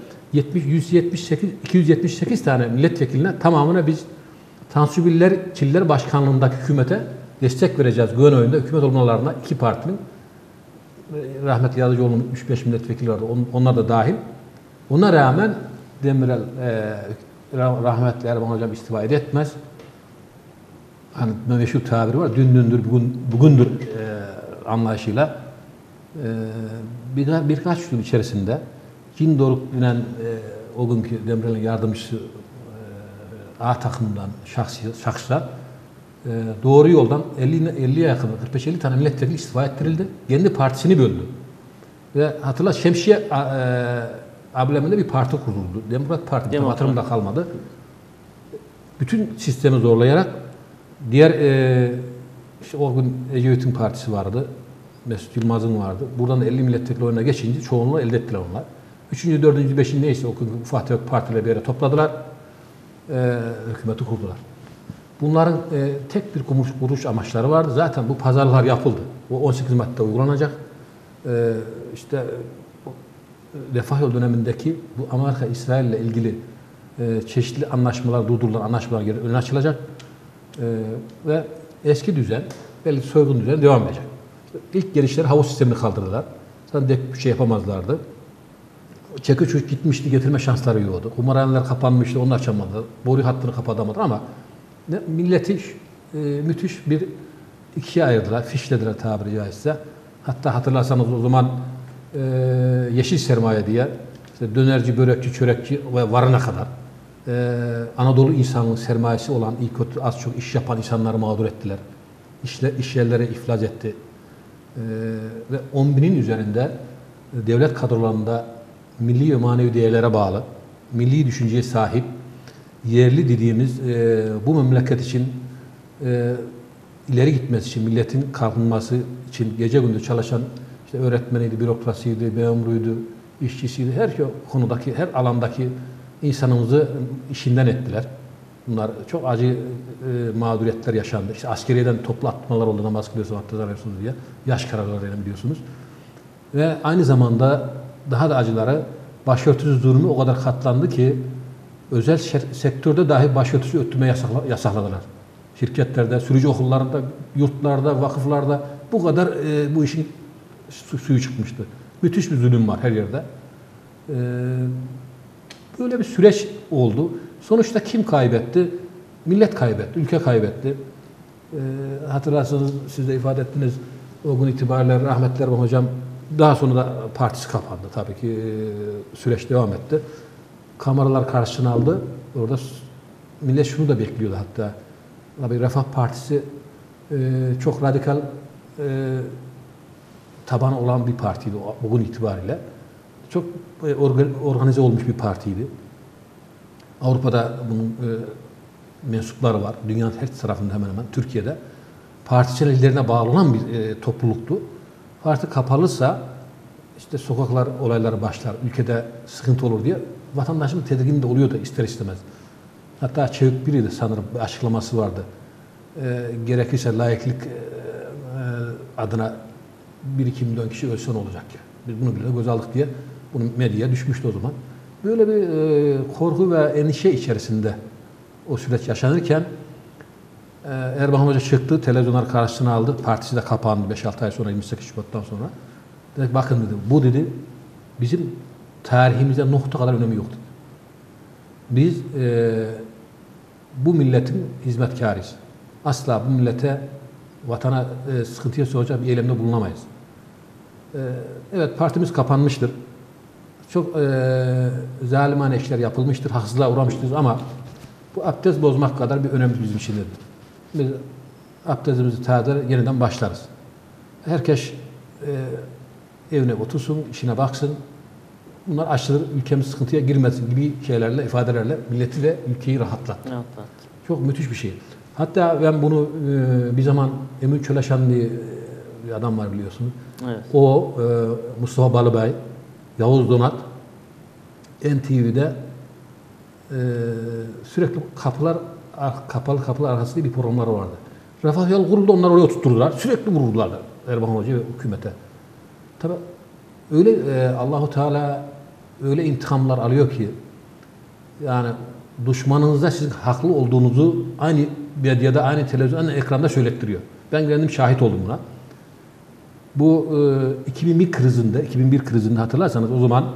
278 tane milletvekiline tamamına biz Tansuçiler Başkanlığındaki hükümete destek vereceğiz. Güven oyunda hükümet olmalarına iki partinin rahmetli Yazıcıoğlu'nun 3-5 milletvekili vardı. Onlar da dahil. Ona rağmen Demirel rahmetli Erbakan Hocam istifa etmez. Hani meşhur tabiri var. Dündür, bugündür anlayışıyla birkaç yıl içerisinde Cin Doruk denen o günkü Demirel'in yardımcısı A takımından şahslar doğru yoldan 50'ye yakın, 45-50 tane milletvekili istifa ettirildi. Kendi partisini böldü. Ve hatırla Şemsiye ambleminde bir parti kuruldu. Demokrat Parti hatırımda kalmadı. Bütün sistemi zorlayarak diğer işte o gün Ecevit'in partisi vardı. Mesut Yılmaz'ın vardı. Buradan da 50 milletvekili oyuna geçince çoğunluğu elde ettiler onlar. 3. 4. 5. neyse o gün ufak tefek partileri bir yere topladılar. Hükümeti kurdular. Bunların tek bir kuruş amaçları vardı. Zaten bu pazarlıklar yapıldı. O 18 madde uygulanacak. İşte Refah Yolu dönemindeki bu Amerika-İsrail ile ilgili çeşitli anlaşmalar, durdurulan anlaşmalar önüne açılacak. Ve eski düzen, belli soygun düzen devam edecek. İlk gelişleri hava sistemini kaldırdılar. Zaten bir şey yapamazlardı. Çekiç gitmişti, getirme şansları yoktu. Kumarhaneler kapanmıştı, onu açamadılar. Boru hattını kapatamadılar ama milleti müthiş bir ikiye ayırdılar, fişlediler tabiri caizse. Hatta hatırlarsanız o zaman yeşil sermaye diye işte dönerci, börekçi, çörekçi ve varına kadar Anadolu insanının sermayesi olan iyi kötü az çok iş yapan insanları mağdur ettiler. İş yerleri iflas etti. Ve 10 binin üzerinde devlet kadrolarında milli ve manevi değerlere bağlı, milli düşünceye sahip, yerli dediğimiz bu memleket için ileri gitmesi için, milletin kalkınması için gece gündüz çalışan işte öğretmeniydi, bürokrasiydi, memuruydu, işçisiydi, her konudaki, her alandaki insanımızı işinden ettiler. Bunlar çok acı mağduriyetler yaşandı. İşte askeriyeden toplu atmalar oldu, namaz kılıyorsunuz, abdest alıyorsunuz diye. Yaş kararlarıyla biliyorsunuz. Ve aynı zamanda daha da acıları başörtüsü zulmü o kadar katlandı ki özel sektörde dahi başörtüsü örtmeyi yasakladılar. Şirketlerde, sürücü okullarında, yurtlarda, vakıflarda bu kadar bu işin suyu çıkmıştı. Müthiş bir zulüm var her yerde. Böyle bir süreç oldu. Sonuçta kim kaybetti? Millet kaybetti, ülke kaybetti. Hatırlarsanız siz de ifade ettiniz, o gün itibariyle rahmetli Erbakan Hocam daha sonra da partisi kapandı tabii ki. Süreç devam etti. Kameralar karşısına aldı. Orada millet şunu da bekliyordu hatta. Tabii Refah Partisi çok radikal tabanı olan bir partiydi bugün itibariyle. Çok organize olmuş bir partiydi. Avrupa'da bunun mensupları var. Dünyanın her tarafında hemen hemen. Türkiye'de partisel liderine bağlı olan bir topluluktu. Parti kapalıysa işte sokaklar olayları başlar, ülkede sıkıntı olur diye vatandaşın tedirgin de oluyordu ister istemez. Hatta Çevik biriydi sanırım, bir açıklaması vardı. Gerekirse laiklik adına 1-2 milyon kişi ölse ne olacak ya? Biz bunu bile göz aldık diye bunu medyaya düşmüştü o zaman. Böyle bir korku ve endişe içerisinde o süreç yaşanırken Erbakan Hoca çıktı, televizyonlar karşısına aldı. Partisi de kapandı 5-6 ay sonra, 28 Şubat'tan sonra. Dedi, bakın dedi, bu dedi bizim tarihimizde nokta kadar önemi yoktu. Biz bu milletin hizmetkarıyız. Asla bu millete, vatana sıkıntıya sokacak bir eylemde bulunamayız. Evet, partimiz kapanmıştır. Çok zalimane işler yapılmıştır, haksızlığa uğramıştır ama bu abdest bozmak kadar bir önemli bizim için dedi. Biz abdestimizi tazelere yeniden başlarız. Herkes evine otursun, işine baksın. Bunlar aşırı ülkemiz sıkıntıya girmesin gibi şeylerle, ifadelerle milleti ve ülkeyi rahatlattı. Çok müthiş bir şey. Hatta ben bunu bir zaman Emin Çöleşan diye bir adam var biliyorsunuz. Evet. O Mustafa Balıbay, Yavuz Donat NTV'de sürekli kapalı kapılar arasında bir programları vardı. Refah Yol kuruldu, onlar oraya oturtturdular. Sürekli vururdular Erbakan Hoca ve hükümete. Tabi öyle Allahu Teala öyle intikamlar alıyor ki yani düşmanınızda sizin haklı olduğunuzu aynı medyada, aynı televizyonda, aynı ekranda söylettiriyor. Ben kendim şahit oldum buna. Bu 2001 krizinde hatırlarsanız o zaman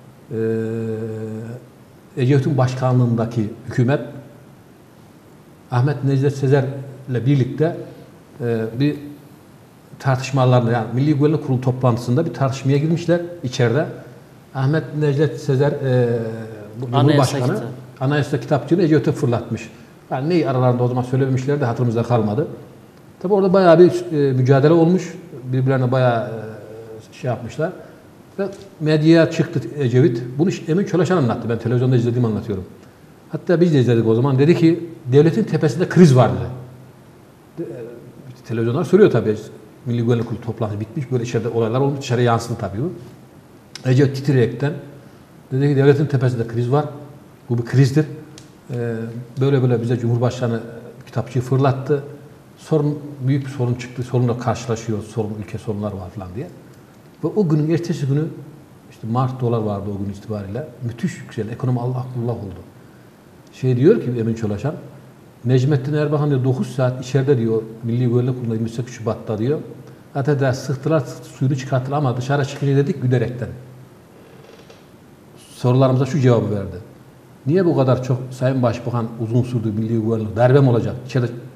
Ecevit'in başkanlığındaki hükümet Ahmet Necdet Sezer ile birlikte bir tartışmalarında, yani Milli Güvenlik Kurulu toplantısında bir tartışmaya girmişler içeride. Ahmet Necdet Sezer Cumhurbaşkanı Anayasa kitapçığını Ecevit'e fırlatmış. Yani neyi aralarında o zaman söylememişler de hatırımızda kalmadı. Tabi orada bayağı bir mücadele olmuş. Birbirlerine bayağı şey yapmışlar. Ve medyaya çıktı Ecevit. Bunu Emin Çöleşan anlattı. Ben televizyonda izlediğimi anlatıyorum. Hatta biz de izledik o zaman. Dedi ki devletin tepesinde kriz var dedi. Televizyonlar söylüyor tabii. Milli Güvenlik Kurulu toplantısı bitmiş. Böyle içeride olaylar olmuş. Dışarı yansıdı tabii bu. Ecevit titreyerekten dedi ki devletin tepesinde kriz var. Bu bir krizdir. Böyle bize Cumhurbaşkanı kitapçıyı fırlattı. Büyük bir sorun çıktı. Sorunla karşılaşıyoruz. Ülke sorunlar var falan diye. Ve o günün ertesi günü işte Mart dolar vardı o gün itibariyle. Müthiş yükseldi. Ekonomi Allah oldu. Diyor ki Emin Çöleşan, Necmettin Erbakan diyor 9 saat içeride diyor Milli Güvenlik Kurulu'nda 28 Şubat'ta diyor. Hatta sıktılar, suyunu çıkarttılar ama dışarı çıkınca dedik gülerekten. Sorularımıza şu cevabı verdi. Niye bu kadar çok Sayın Başbakan uzun sürdü Milli Güvenlik? Darbe mi olacak? İçeride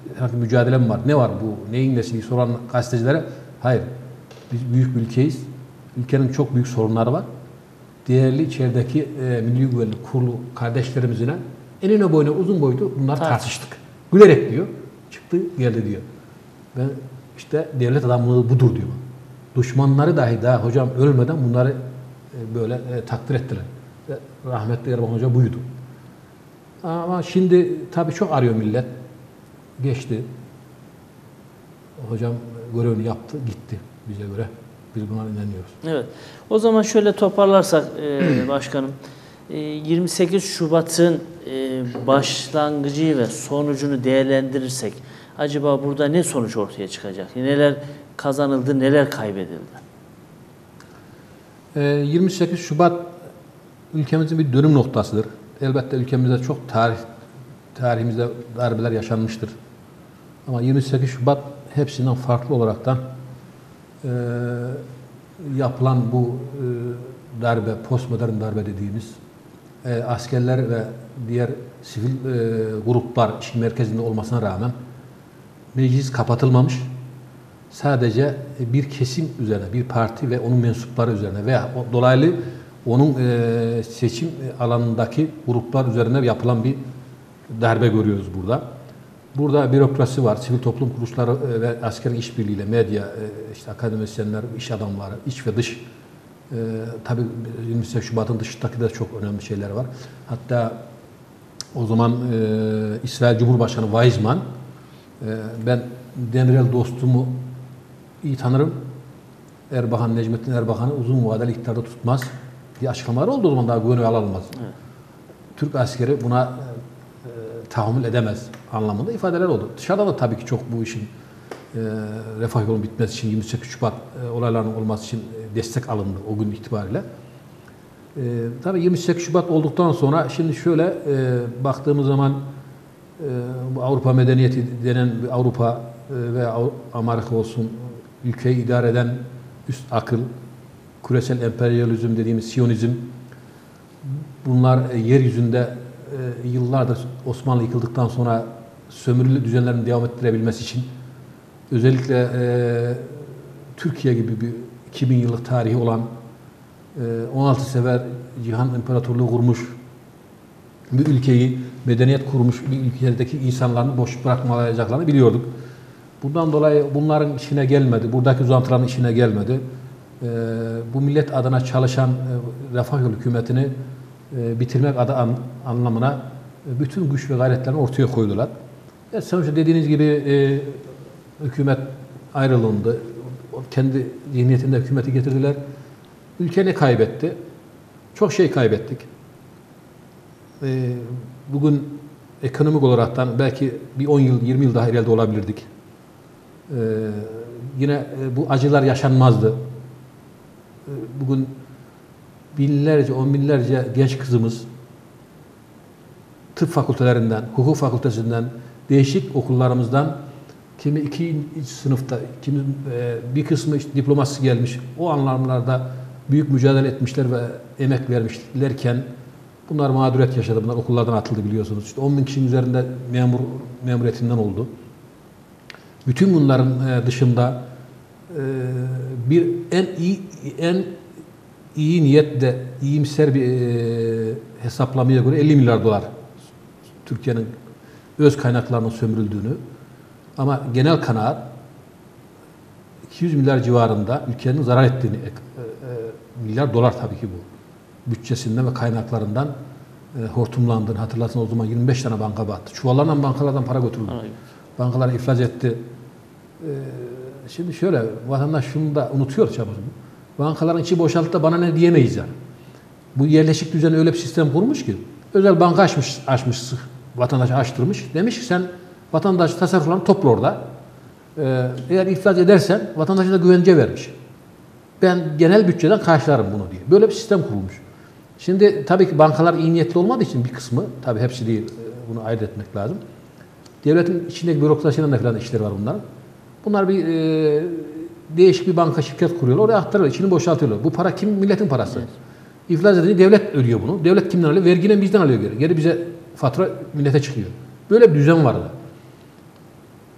herhangi bir mücadele mi var? Ne var bu? Neyin nesi diye soran gazetecilere hayır. Biz büyük bir ülkeyiz. Ülkenin çok büyük sorunları var. Değerli içerideki Milli Güvenlik Kurulu kardeşlerimizle enine boyuna uzun boylu bunlar tartıştık. Gülerek diyor. Çıktı geldi diyor. Ben işte devlet adamlığı budur diyor. Düşmanları dahi daha hocam ölmeden bunları böyle takdir ettiler. Rahmetli Erbakan Hoca buydu. Ama şimdi tabii çok arıyor millet. Geçti. Hocam görevini yaptı, gitti bize göre. Biz buna inanıyoruz. Evet. O zaman şöyle toparlarsak başkanım. 28 Şubat'ın başlangıcı ve sonucunu değerlendirirsek acaba burada ne sonuç ortaya çıkacak? Neler kazanıldı, neler kaybedildi? 28 Şubat ülkemizin bir dönüm noktasıdır. Elbette ülkemizde çok tarihimizde darbeler yaşanmıştır. Ama 28 Şubat hepsinden farklı olaraktan yapılan bu darbe, postmodern darbe dediğimiz askerler ve diğer sivil gruplar işin merkezinde olmasına rağmen meclis kapatılmamış. Sadece bir kesim üzerine, bir parti ve onun mensupları üzerine veya dolaylı onun seçim alanındaki gruplar üzerine yapılan bir darbe görüyoruz burada. Burada bürokrasi var, sivil toplum kuruluşları ve askerin işbirliğiyle medya, işte akademisyenler, iş adamları, iç ve dış. Tabii 28 Şubat'ın dışındaki de çok önemli şeyler var. Hatta o zaman İsrail Cumhurbaşkanı Weizmann, ben Demirel dostumu iyi tanırım. Erbakan, Necmettin Erbakan'ı uzun vadeli iktidarda tutmaz diye açıklamalar oldu. O zaman daha güvene alınmaz. Evet. Türk askeri buna tahammül edemez anlamında ifadeler oldu. Dışarıda da tabii ki çok bu işin refah yolunun bitmesi için 28 Şubat olaylarının olması için destek alındı o gün itibariyle. Tabii 28 Şubat olduktan sonra şimdi şöyle baktığımız zaman bu Avrupa medeniyeti denen Avrupa veya Amerika olsun ülkeyi idare eden üst akıl, küresel emperyalizm dediğimiz Siyonizm, bunlar yeryüzünde yıllardır Osmanlı yıkıldıktan sonra sömürülü düzenlerini devam ettirebilmesi için özellikle Türkiye gibi bir 2000 yıllık tarihi olan 16 sefer cihan imparatorluğu kurmuş bir ülkeyi, medeniyet kurmuş bir ülkedeki insanların boş bırakmayacaklarını biliyorduk. Bundan dolayı bunların işine gelmedi, buradaki uzantıların işine gelmedi. Bu millet adına çalışan refah yolu hükümetini bitirmek anlamına bütün güç ve gayretlerini ortaya koydular. Sonuçta dediğiniz gibi hükümet ayrılındı. Kendi zihniyetinde hükümeti getirdiler. Ülke ne kaybetti? Çok şey kaybettik. Bugün ekonomik olaraktan belki bir 10 yıl, 20 yıl daha ileride olabilirdik. Yine bu acılar yaşanmazdı. Bugün binlerce, on binlerce genç kızımız tıp fakültelerinden, hukuk fakültesinden, değişik okullarımızdan kimi 2. sınıfta, kimi bir kısmı işte diploması gelmiş. O anlamlarda büyük mücadele etmişler ve emek vermişlerken bunlar mağduriyet yaşadı. Bunlar okullardan atıldı biliyorsunuz. İşte 10 bin kişinin üzerinde memuriyetinden oldu. Bütün bunların dışında bir en iyi niyetle iyimser bir hesaplamaya göre 50 milyar dolar Türkiye'nin öz kaynaklarının sömürüldüğünü, ama genel kanaat 200 milyar civarında ülkenin zarar ettiğini, milyar dolar tabii ki bu bütçesinden ve kaynaklarından hortumlandığını hatırlarsınız. O zaman 25 tane banka battı. Çuvallarla bankalardan para götürüldü. Bankalar iflas etti. Şimdi şöyle, vatandaş şunu da unutuyor çabuk. Bankaların içi boşalttı da bana ne diyemeyiz yani. Bu yerleşik düzen öyle bir sistem kurmuş ki, özel banka açmış vatandaşı açtırmış. Demiş ki sen vatandaş tasarruflarını topla orada. Eğer iflas edersen vatandaşa da güvence vermiş. Ben genel bütçeden karşılarım bunu diye. Böyle bir sistem kurulmuş. Şimdi tabii ki bankalar iyi niyetli olmadığı için bir kısmı, tabii hepsi değil, bunu ayırt etmek lazım. Devletin içindeki bürokrasinin de falan işleri var bunların. Bunlar bir değişik bir banka şirket kuruyorlar. Oraya aktarıyorlar. İçini boşaltıyorlar. Bu para kim? Milletin parası. Evet. İflas edince devlet ödüyor bunu. Devlet kimden alıyor? Vergiden bizden alıyor geri. Geri bize fatura millete çıkıyor. Böyle bir düzen vardı.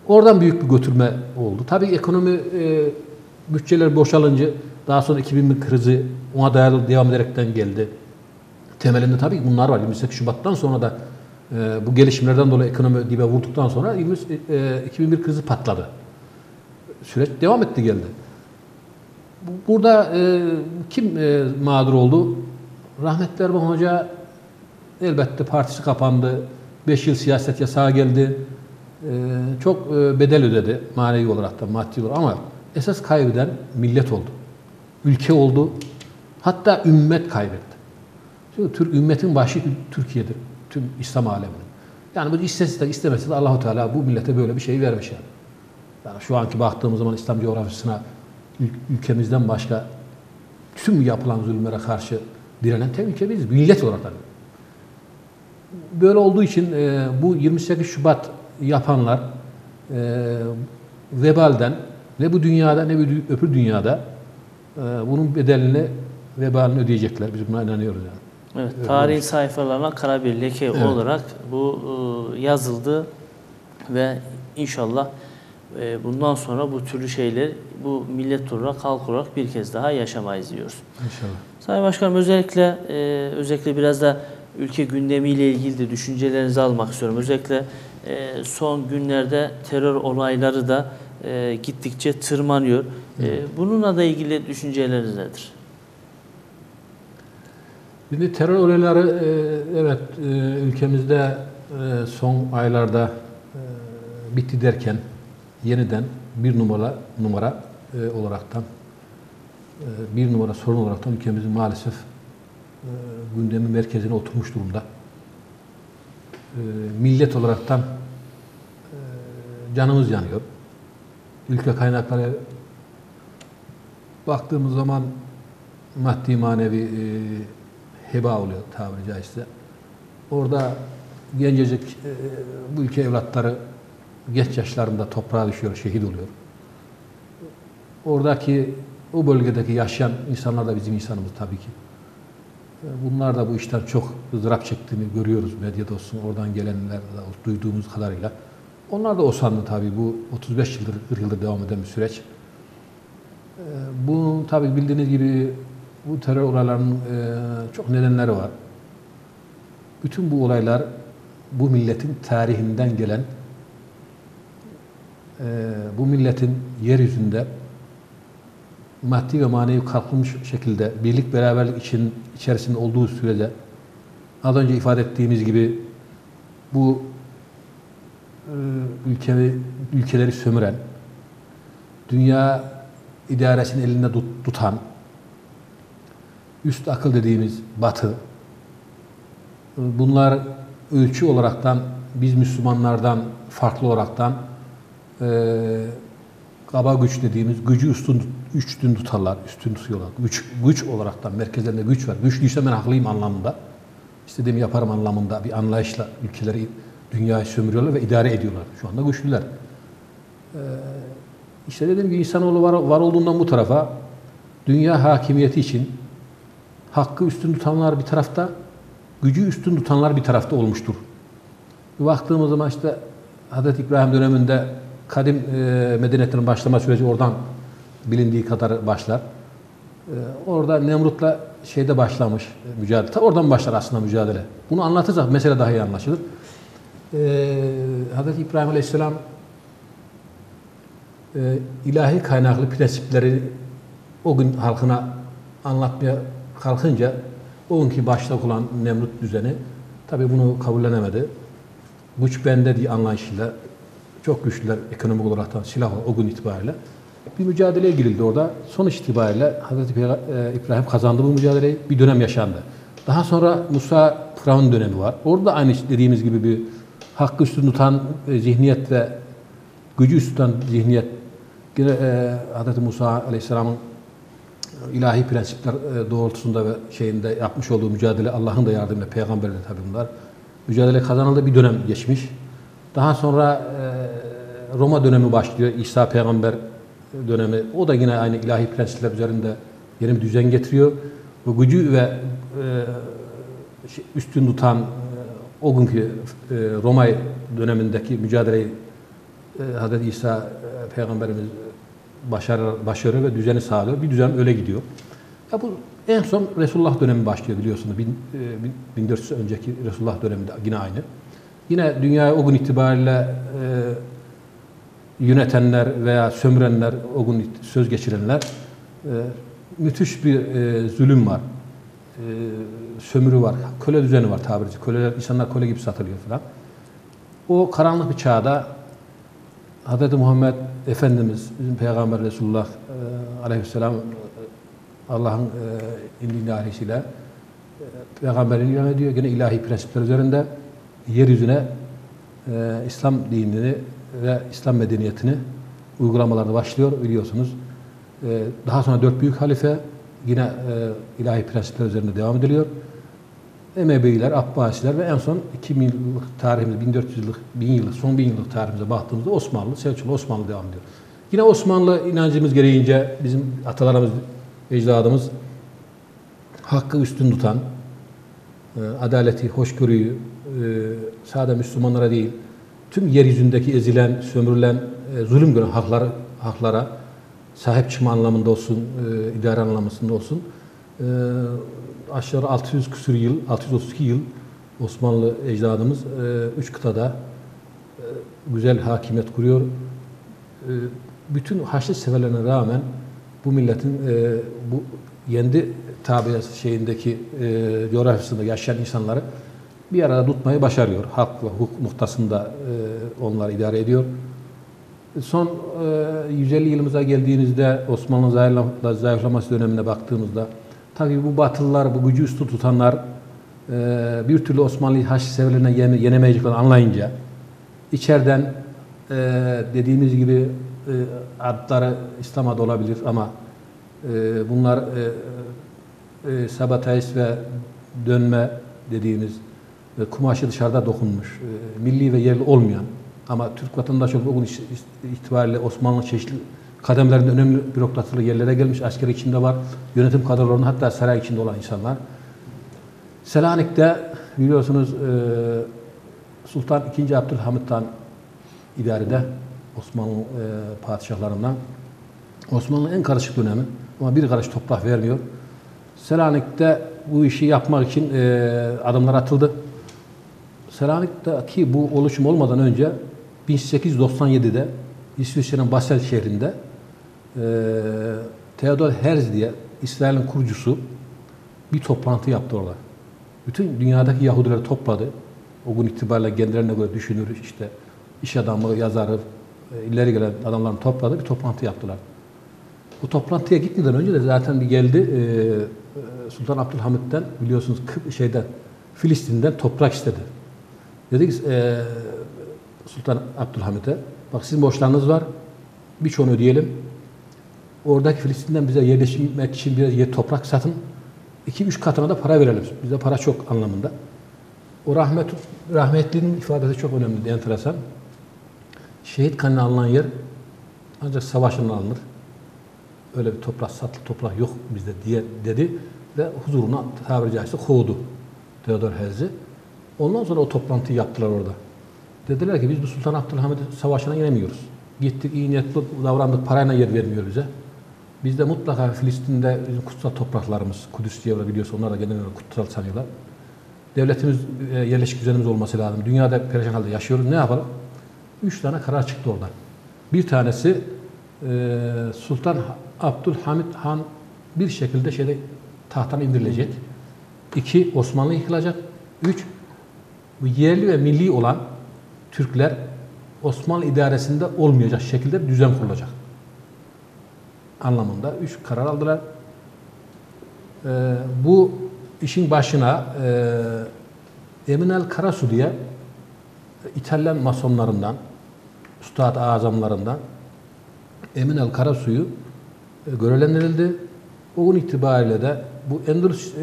Oradan büyük bir götürme oldu. Tabii ekonomi bütçeler boşalınca daha sonra 2001 krizi ona dayalı devam ederekten geldi. Temelinde tabii ki bunlar var. 28 Şubat'tan sonra da bu gelişmelerden dolayı ekonomi dibe vurduktan sonra 2001 krizi patladı. Süreç devam etti geldi. Burada kim mağdur oldu? Rahmetli Erbakan Hoca elbette partisi kapandı. 5 yıl siyaset yasağı geldi. Çok bedel ödedi manevi olarak da maddi olarak ama esas kaybeden millet oldu. Ülke oldu. Hatta ümmet kaybetti. Çünkü ümmetin başı Türkiye'dir. Tüm İslam aleminin. Yani bu istese de istemese de Allah-u Teala bu millete böyle bir şey vermiş yani. Yani şu anki baktığımız zaman İslam coğrafyasına ülkemizden başka tüm yapılan zulümlere karşı direnen tek ülke biziz. Millet olarak tabii. Böyle olduğu için bu 28 Şubat yapanlar vebalden ne bu dünyada ne öbür dünyada bunun bedelini, vebalini ödeyecekler. Biz buna inanıyoruz yani. Evet, tarihin sayfalarına kara bir leke olarak bu yazıldı ve inşallah bundan sonra bu türlü şeyleri bu millet olarak, halk olarak bir kez daha yaşamayız diyoruz. İnşallah. Sayın Başkanım, özellikle biraz da ülke gündemiyle ilgili de düşüncelerinizi almak istiyorum. Özellikle son günlerde terör olayları da gittikçe tırmanıyor. Bununla da ilgili düşünceleriniz nedir? Şimdi terör olayları evet ülkemizde son aylarda bitti derken yeniden bir numara olaraktan bir numara sorun olaraktan ülkemizin maalesef gündemin merkezine oturmuş durumda. Millet olaraktan canımız yanıyor. Ülke kaynakları baktığımız zaman maddi manevi heba oluyor tabiri caizse. Orada gencecik bu ülke evlatları genç yaşlarında toprağa düşüyor, şehit oluyor. Oradaki, o bölgedeki yaşayan insanlar da bizim insanımız tabii ki. Bunlar da bu işten çok ızdırap çektiğini görüyoruz medyada olsun, oradan gelenler de duyduğumuz kadarıyla. Onlar da osanlı tabii, bu 35 yıldır, 40 yıldır devam eden bir süreç. Bu tabii bildiğiniz gibi bu terör olaylarının çok nedenleri var. Bütün bu olaylar bu milletin tarihinden gelen, bu milletin yeryüzünde maddi ve manevi kalkınmış şekilde birlik beraberlik içerisinde olduğu sürece az önce ifade ettiğimiz gibi bu ülkeleri sömüren, dünya idaresini elinde tutan, üst akıl dediğimiz Batı, bunlar ölçü olaraktan biz Müslümanlardan farklı olaraktan kaba güç dediğimiz gücü üstün tutarlar, üstün tutuyorlar. Güç olaraktan merkezlerinde güç var. Güçlüyse ben haklıyım anlamında, istediğimi yaparım anlamında bir anlayışla ülkeleri, dünyayı sömürüyorlar ve idare ediyorlar. Şu anda güçlüler. İşte dediğim gibi insanoğlu var olduğundan bu tarafa dünya hakimiyeti için hakkı üstün tutanlar bir tarafta, gücü üstün tutanlar bir tarafta olmuştur. Baktığımız zaman işte Hazreti İbrahim döneminde kadim medeniyetlerin başlama süreci oradan bilindiği kadar başlar. Orada Nemrut'la şeyde başlamış mücadele. Oradan başlar aslında mücadele. Bunu anlatırsak mesele daha iyi anlaşılır. Hazreti İbrahim Aleyhisselam ilahi kaynaklı prensipleri o gün halkına anlatmaya kalkınca o günkü başta olan Nemrut düzeni tabi bunu kabullenemedi. Güç bende diye anlayışıyla çok güçlüler ekonomik olarak silah o gün itibariyle bir mücadeleye girildi orada. Sonuç itibariyle Hazreti İbrahim kazandı bu mücadeleyi. Bir dönem yaşandı. Daha sonra Musa Firavun dönemi var. Orada aynı dediğimiz gibi bir hakkı üstün tutan zihniyet ve gücü üstün tutan zihniyet Hazreti Musa Aleyhisselam'ın ilahi prensipler doğrultusunda ve şeyinde yapmış olduğu mücadele Allah'ın da yardımıyla peygamberle tabii bunlar. Mücadele kazanıldı bir dönem geçmiş. Daha sonra Roma dönemi başlıyor. İsa peygamber dönemi. O da yine aynı ilahi prensipler üzerinde yeni bir düzen getiriyor. Bu gücü ve üstün tutan o günkü Roma dönemindeki mücadeleyi Hazreti İsa Peygamberimiz başarı ve düzeni sağlıyor. Bir düzen öyle gidiyor. Ya bu en son Resulullah dönemi başlıyor biliyorsunuz. 1400 önceki Resulullah döneminde yine aynı. Yine dünyaya o gün itibariyle yönetenler veya sömürenler, o gün söz geçirenler müthiş bir zulüm var. Sömürü var. Köle düzeni var tabiriyle. Köleler, insanlar köle gibi satılıyor falan. O karanlık bir çağda Hz. Muhammed Efendimiz, bizim Peygamber Resulullah aleyhisselam Allah'ın indiği ilahisiyle Peygamberin ilan ediyor. Yine ilahi prensipler üzerinde yeryüzüne İslam dinini ve İslam medeniyetini uygulamalarda başlıyor biliyorsunuz. Daha sonra 4 büyük halife yine ilahi prensipler üzerinde devam ediliyor. Emeviler, Abbasiler ve en son 2000 yıllık tarihimiz, 1400 yıllık, 1000 yıllık, son 1000 yıllık tarihimize baktığımızda Osmanlı, Selçuklu Osmanlı devam ediyor. Yine Osmanlı inancımız gereğince bizim atalarımız, ecdadımız hakkı üstün tutan, adaleti, hoşgörüyü sadece Müslümanlara değil, tüm yeryüzündeki ezilen, sömürülen, zulüm gören haklara sahip çıkma anlamında olsun, idare anlamında olsun, aşağı 600 küsur yıl, 632 yıl Osmanlı ecdadımız 3 kıtada güzel hakimiyet kuruyor. Bütün Haçlı severlerine rağmen bu milletin bu kendi tabiası şeyindeki coğrafyasında yaşayan insanları bir arada tutmayı başarıyor. Hak ve hukuk noktasında onlar idare ediyor. Son 150 yılımıza geldiğinizde Osmanlı'nın zayıflaması dönemine baktığımızda tabii bu Batılılar, bu gücü üstü tutanlar bir türlü Osmanlı'yı Haçlı severlerine yenemeyeceklerini anlayınca içeriden dediğimiz gibi adları İslam adı olabilir ama bunlar sabotaj ve dönme dediğimiz kumaşı dışarıda dokunmuş, milli ve yerli olmayan ama Türk vatandaşı o gün itibariyle Osmanlı çeşitli kademelerinde önemli bürokratlığı yerlere gelmiş, askeri içinde var, yönetim kadrolarının hatta saray içinde olan insanlar. Selanik'te biliyorsunuz Sultan II. Abdülhamit Han idarede Osmanlı padişahlarından. Osmanlı'nın en karışık dönemi ama bir karış toprak vermiyor. Selanik'te bu işi yapmak için adımlar atıldı. Selanik'teki bu oluşum olmadan önce 1897'de İsviçre'nin Basel şehrinde Theodor Herzl diye İsrail'in kurucusu bir toplantı yaptı orada. Bütün dünyadaki Yahudileri topladı. O gün itibariyle kendilerine göre düşünür, işte iş adamı, yazarı, ileri gelen adamlarını topladı, bir toplantı yaptılar. Bu toplantıya gitmeden önce de zaten bir geldi Sultan Abdülhamid'den biliyorsunuz Filistin'den toprak istedi. Dedi ki Sultan Abdülhamid'e bak sizin borçlarınız var, birçoğunu ödeyelim. Oradaki Filistin'den bize yerleşmek için biraz yer toprak satın. 2-3 katına da para verelim. Bizde para çok anlamında. O rahmetlinin ifadesi çok önemli, enteresan. Şehit kanına alınan yer ancak savaşla alınır. Öyle bir toprak, satlı toprak yok bizde diye dedi ve huzuruna tabiri caizse kovdu Theodor Herzl. Ondan sonra o toplantıyı yaptılar orada. Dediler ki biz bu Sultan Abdülhamid savaşına yenemiyoruz. Gittik, iyi niyetli davrandık, parayla yer vermiyor bize. Biz de mutlaka Filistin'de bizim kutsal topraklarımız, Kudüs diye biliyorsun, onlar da genel olarak kutsal sanıyorlar. Devletimiz, yerleşik düzenimiz olması lazım. Dünyada perişan halde yaşıyoruz. Ne yapalım? 3 tane karar çıktı oradan. Bir tanesi Sultan Abdülhamid Han bir şekilde tahttan indirilecek. 2 Osmanlı yıkılacak. 3 bu yerli ve milli olan Türkler Osmanlı idaresinde olmayacak şekilde bir düzen kurulacak. Anlamında 3 karar aldılar. Bu işin başına Eminel Karasu diye İtalyan masonlarından, Üstad-ı Azamlarından Eminel Karasu'yu görevlendirildi. O gün itibariyle de bu Endülüs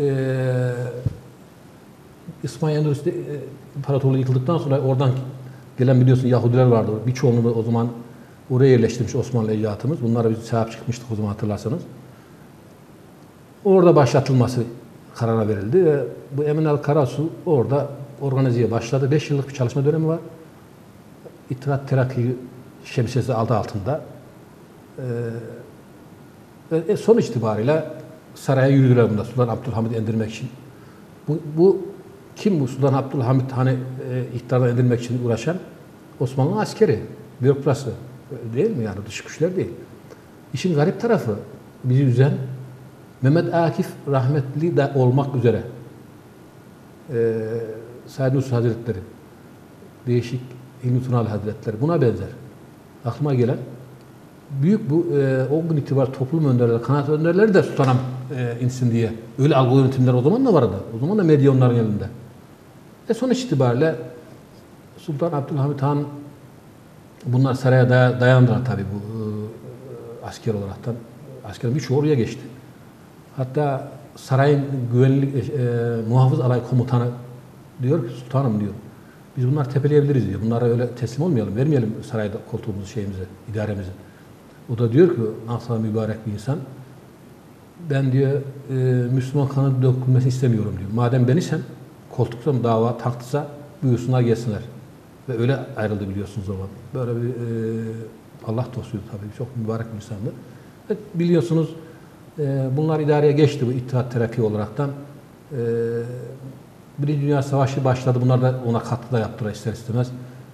İsmail Endülüs İmparatorluğu yıkıldıktan sonra oradan gelen biliyorsun Yahudiler vardı. Birçoğunu o zaman oraya yerleştirmiş Osmanlı ecdatımız. Bunlara biz sahip çıkmıştık o zaman hatırlarsanız. Orada başlatılması karara verildi ve bu Eminel Karasu orada organizeye başladı. 5 yıllık bir çalışma dönemi var. İttihat Terakki şemsiyesi adı altında. Sonuç itibariyle saraya yürüdüler bunda Sultan Abdülhamid'i indirmek için. Bu kim bu Sultan Abdülhamid hani iktidardan indirmek için uğraşan? Osmanlı askeri, bürokrasi değil mi yani dış güçler değil. İşin garip tarafı bizi üzen Mehmet Akif rahmetli de olmak üzere Said Nursi Hazretleri, değişik İlmi Tunalı Hazretleri buna benzer. Aklıma gelen büyük bu o gün itibariyle toplum önderleri, kanaat önderleri de Sultan'a insin diye. Öyle algı yönetimler o zaman da vardı. O zaman da medya onların elinde. Sonuç itibariyle Sultan Abdülhamid Han bunlar saraya dayandılar tabii bu asker olaraktan. Askerin birçoğu oraya geçti. Hatta sarayın güvenlik muhafız alay komutanı diyor ki sultanım diyor. Biz bunlar tepeleyebiliriz diyor. Bunlara öyle teslim olmayalım. Vermeyelim sarayda koltuğumuzu, şeyimizi, idaremizi. O da diyor ki nasıl mübarek bir insan. Ben diyor Müslüman kanı dökülmesini istemiyorum diyor. Madem beni sen koltuktan dava taktıysa buyursunlar gelsinler. Ve öyle ayrıldı biliyorsunuz o zaman. Böyle bir Allah dostuydu tabii. Çok mübarek bir insandı. Ve biliyorsunuz bunlar idareye geçti bu İttihat Terakki olaraktan. Birinci Dünya Savaşı başladı. Bunlar da ona katkı da yaptılar ister istemez.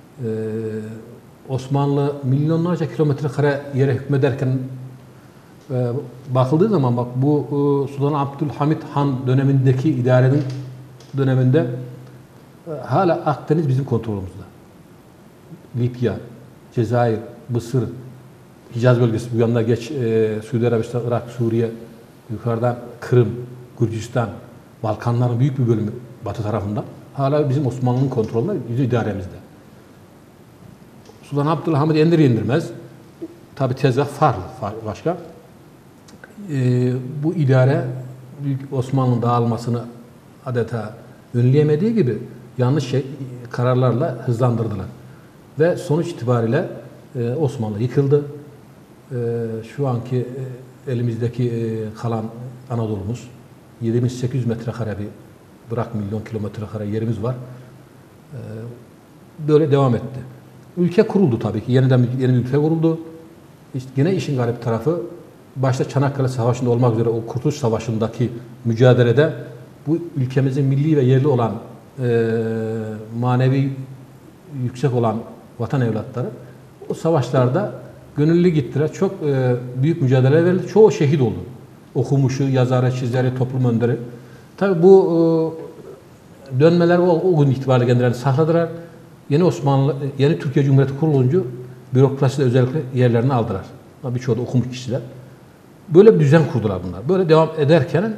Osmanlı milyonlarca kilometre kare yere hükmederken bakıldığı zaman bak bu Sultan Abdülhamid Han dönemindeki idarenin döneminde hala Akdeniz bizim kontrolümüzde. Libya, Cezayir, Mısır, Hicaz bölgesi bu yanına geç Suudi Arabistan, Irak, Suriye, yukarıdan Kırım, Gürcistan, Balkanların büyük bir bölümü batı tarafında hala bizim Osmanlı'nın kontrolünde, bizim idaremizde. Sultan Abdülhamid indirmez. Tabi tezgah farklı, başka. Bu idare Büyük Osmanlı'nın dağılmasını adeta önleyemediği gibi yanlış kararlarla hızlandırdılar. Ve sonuç itibariyle Osmanlı yıkıldı. Şu anki elimizdeki kalan Anadolu'muz 7800 metrekare bir bırak milyon kilometre kare yerimiz var. Böyle devam etti. Ülke kuruldu tabii ki. Yeniden yeni bir ülke kuruldu. İşte yine işin garip tarafı başta Çanakkale Savaşı'nda olmak üzere o Kurtuluş Savaşı'ndaki mücadelede bu ülkemizin milli ve yerli olan manevi yüksek olan vatan evlatları o savaşlarda gönüllü gittiler. Çok büyük mücadele verildi. Çoğu şehit oldu. Okumuşu, yazarı, çizeri, toplum önderi. Tabii bu dönmeler o gün itibariyle kendilerini sakladılar. Yeni Türkiye Cumhuriyeti kurulunca bürokraside özellikle yerlerini aldılar. Birçoğu da okumuş kişiler. Böyle bir düzen kurdular bunlar. Böyle devam ederken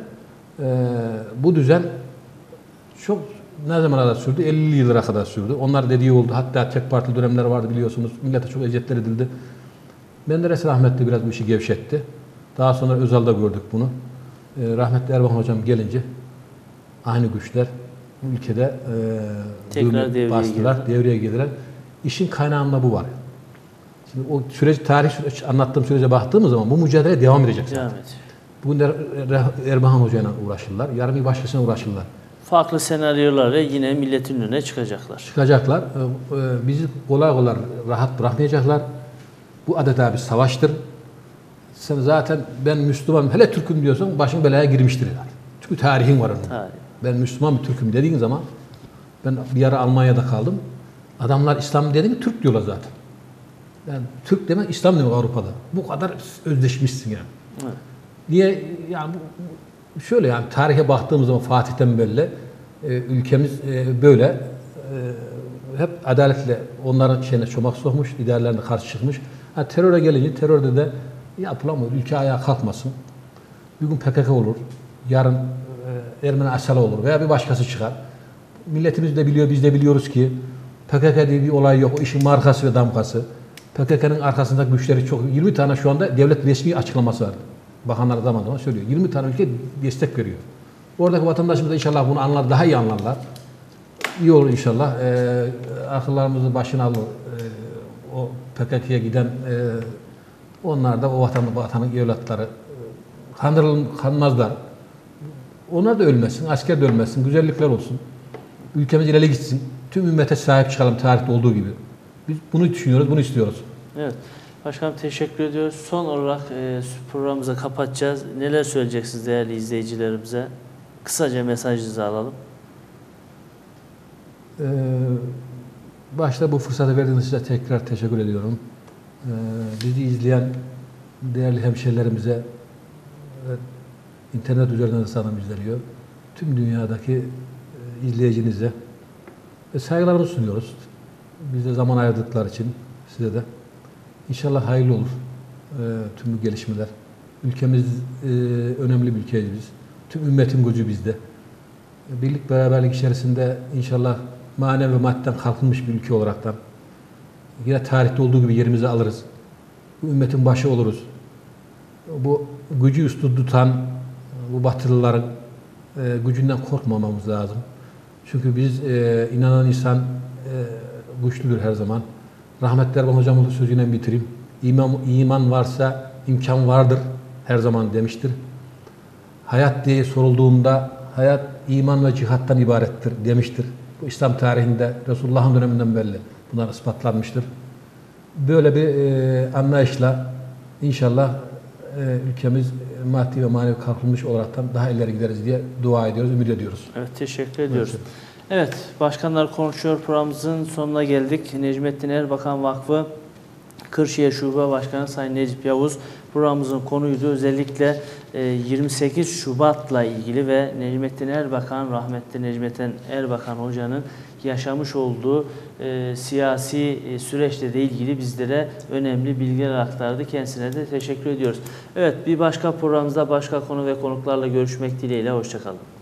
bu düzen çok ne zamana kadar sürdü? 50'li yıllara kadar sürdü. Onlar dediği oldu. Hatta tek partili dönemler vardı biliyorsunuz. Millete çok eziyetler edildi. Menderes rahmetli biraz bu işi gevşetti. Daha sonra Özal'da gördük bunu. Rahmetli Erbakan hocam gelince aynı güçler bu ülkede tekrar devreye girdiler. İşin kaynağında bu var. Şimdi o tarih anlattığım sürece baktığımız zaman bu mücadele devam edecek zaten. Bugün Erbakan hocayla uğraşırlar. Yarın bir başkasına uğraşırlar. Farklı senaryolarla yine milletin önüne çıkacaklar. Çıkacaklar. Bizi kolay kolay rahat bırakmayacaklar. Bu adeta bir savaştır. Sen zaten ben Müslümanım, hele Türk'üm diyorsan başın belaya girmiştir yani. Çünkü tarihin var onun. Ben Müslüman bir Türk'üm dediğin zaman ben bir ara Almanya'da kaldım. Adamlar İslam dedi mi Türk diyorlar zaten. Yani Türk demek İslam demek Avrupa'da. Bu kadar özdeşmişsin yani. Evet. Niye? Yani şöyle yani tarihe baktığımız zaman Fatih'ten belli ülkemiz böyle hep adaletle onların şeyine çomak sokmuş, liderlerine karşı çıkmış. Yani teröre gelince terörde de yapılamıyor. Ülke ayağa kalkmasın. Bir gün PKK olur. Yarın Ermeni Asala olur veya bir başkası çıkar. Milletimiz de biliyor, biz de biliyoruz ki PKK diye bir olay yok. O işin markası ve damgası. PKK'nın arkasında güçleri çok. 20 tane şu anda devlet resmi açıklaması var. Bakanlar zaman zaman söylüyor. 20 tane ülke destek veriyor. Oradaki vatandaşımız da inşallah bunu anlar, daha iyi anlarlar. İyi olur inşallah. Akıllarımızı başına alır. O PKK'ya giden onlar da o vatanın evlatları kanmazlar. Onlar da ölmesin, asker de ölmesin, güzellikler olsun. Ülkemiz ileri gitsin. Tüm ümmete sahip çıkalım tarihte olduğu gibi. Biz bunu düşünüyoruz, bunu istiyoruz. Evet. Başkanım teşekkür ediyoruz. Son olarak programımızı kapatacağız. Neler söyleyeceksiniz değerli izleyicilerimize? Kısaca mesajınızı alalım. Başta bu fırsatı verdiğiniz size tekrar teşekkür ediyorum. Bizi izleyen değerli hemşehrilerimize, internet üzerinden de sanırım izleniyor. Tüm dünyadaki izleyicinize saygılarımızı sunuyoruz. Bize zaman ayırdıkları için size de. İnşallah hayırlı olur tüm bu gelişmeler. Ülkemiz önemli bir ülkeyiz biz. Tüm ümmetin gücü bizde. Birlik beraberlik içerisinde inşallah manen ve madden kalkınmış bir ülke olaraktan yine tarihte olduğu gibi yerimizi alırız. Bu ümmetin başı oluruz. Bu gücü üstü tutan bu batılıların gücünden korkmamamız lazım. Çünkü biz inanan insan güçlüdür her zaman. Rahmetli Erbakan hocamın sözüyle bitireyim. İman varsa imkan vardır her zaman demiştir. Hayat diye sorulduğunda hayat iman ve cihattan ibarettir demiştir. Bu İslam tarihinde Resulullah'ın döneminden belli bunlar ispatlanmıştır. Böyle bir anlayışla inşallah ülkemiz maddi ve manevi kalkınmış olaraktan daha ileri gideriz diye dua ediyoruz, ümit ediyoruz. Evet, teşekkür ediyoruz. Evet, Başkanlar Konuşuyor programımızın sonuna geldik. Necmettin Erbakan Vakfı Kırşehir Şube Başkanı Sayın Necip Yavuz programımızın konuydu. Özellikle 28 Şubat'la ilgili ve Necmettin Erbakan, rahmetli Necmettin Erbakan Hoca'nın yaşamış olduğu siyasi süreçle de ilgili bizlere önemli bilgiler aktardı. Kendisine de teşekkür ediyoruz. Evet, bir başka programımızda başka konu ve konuklarla görüşmek dileğiyle. Hoşça kalın.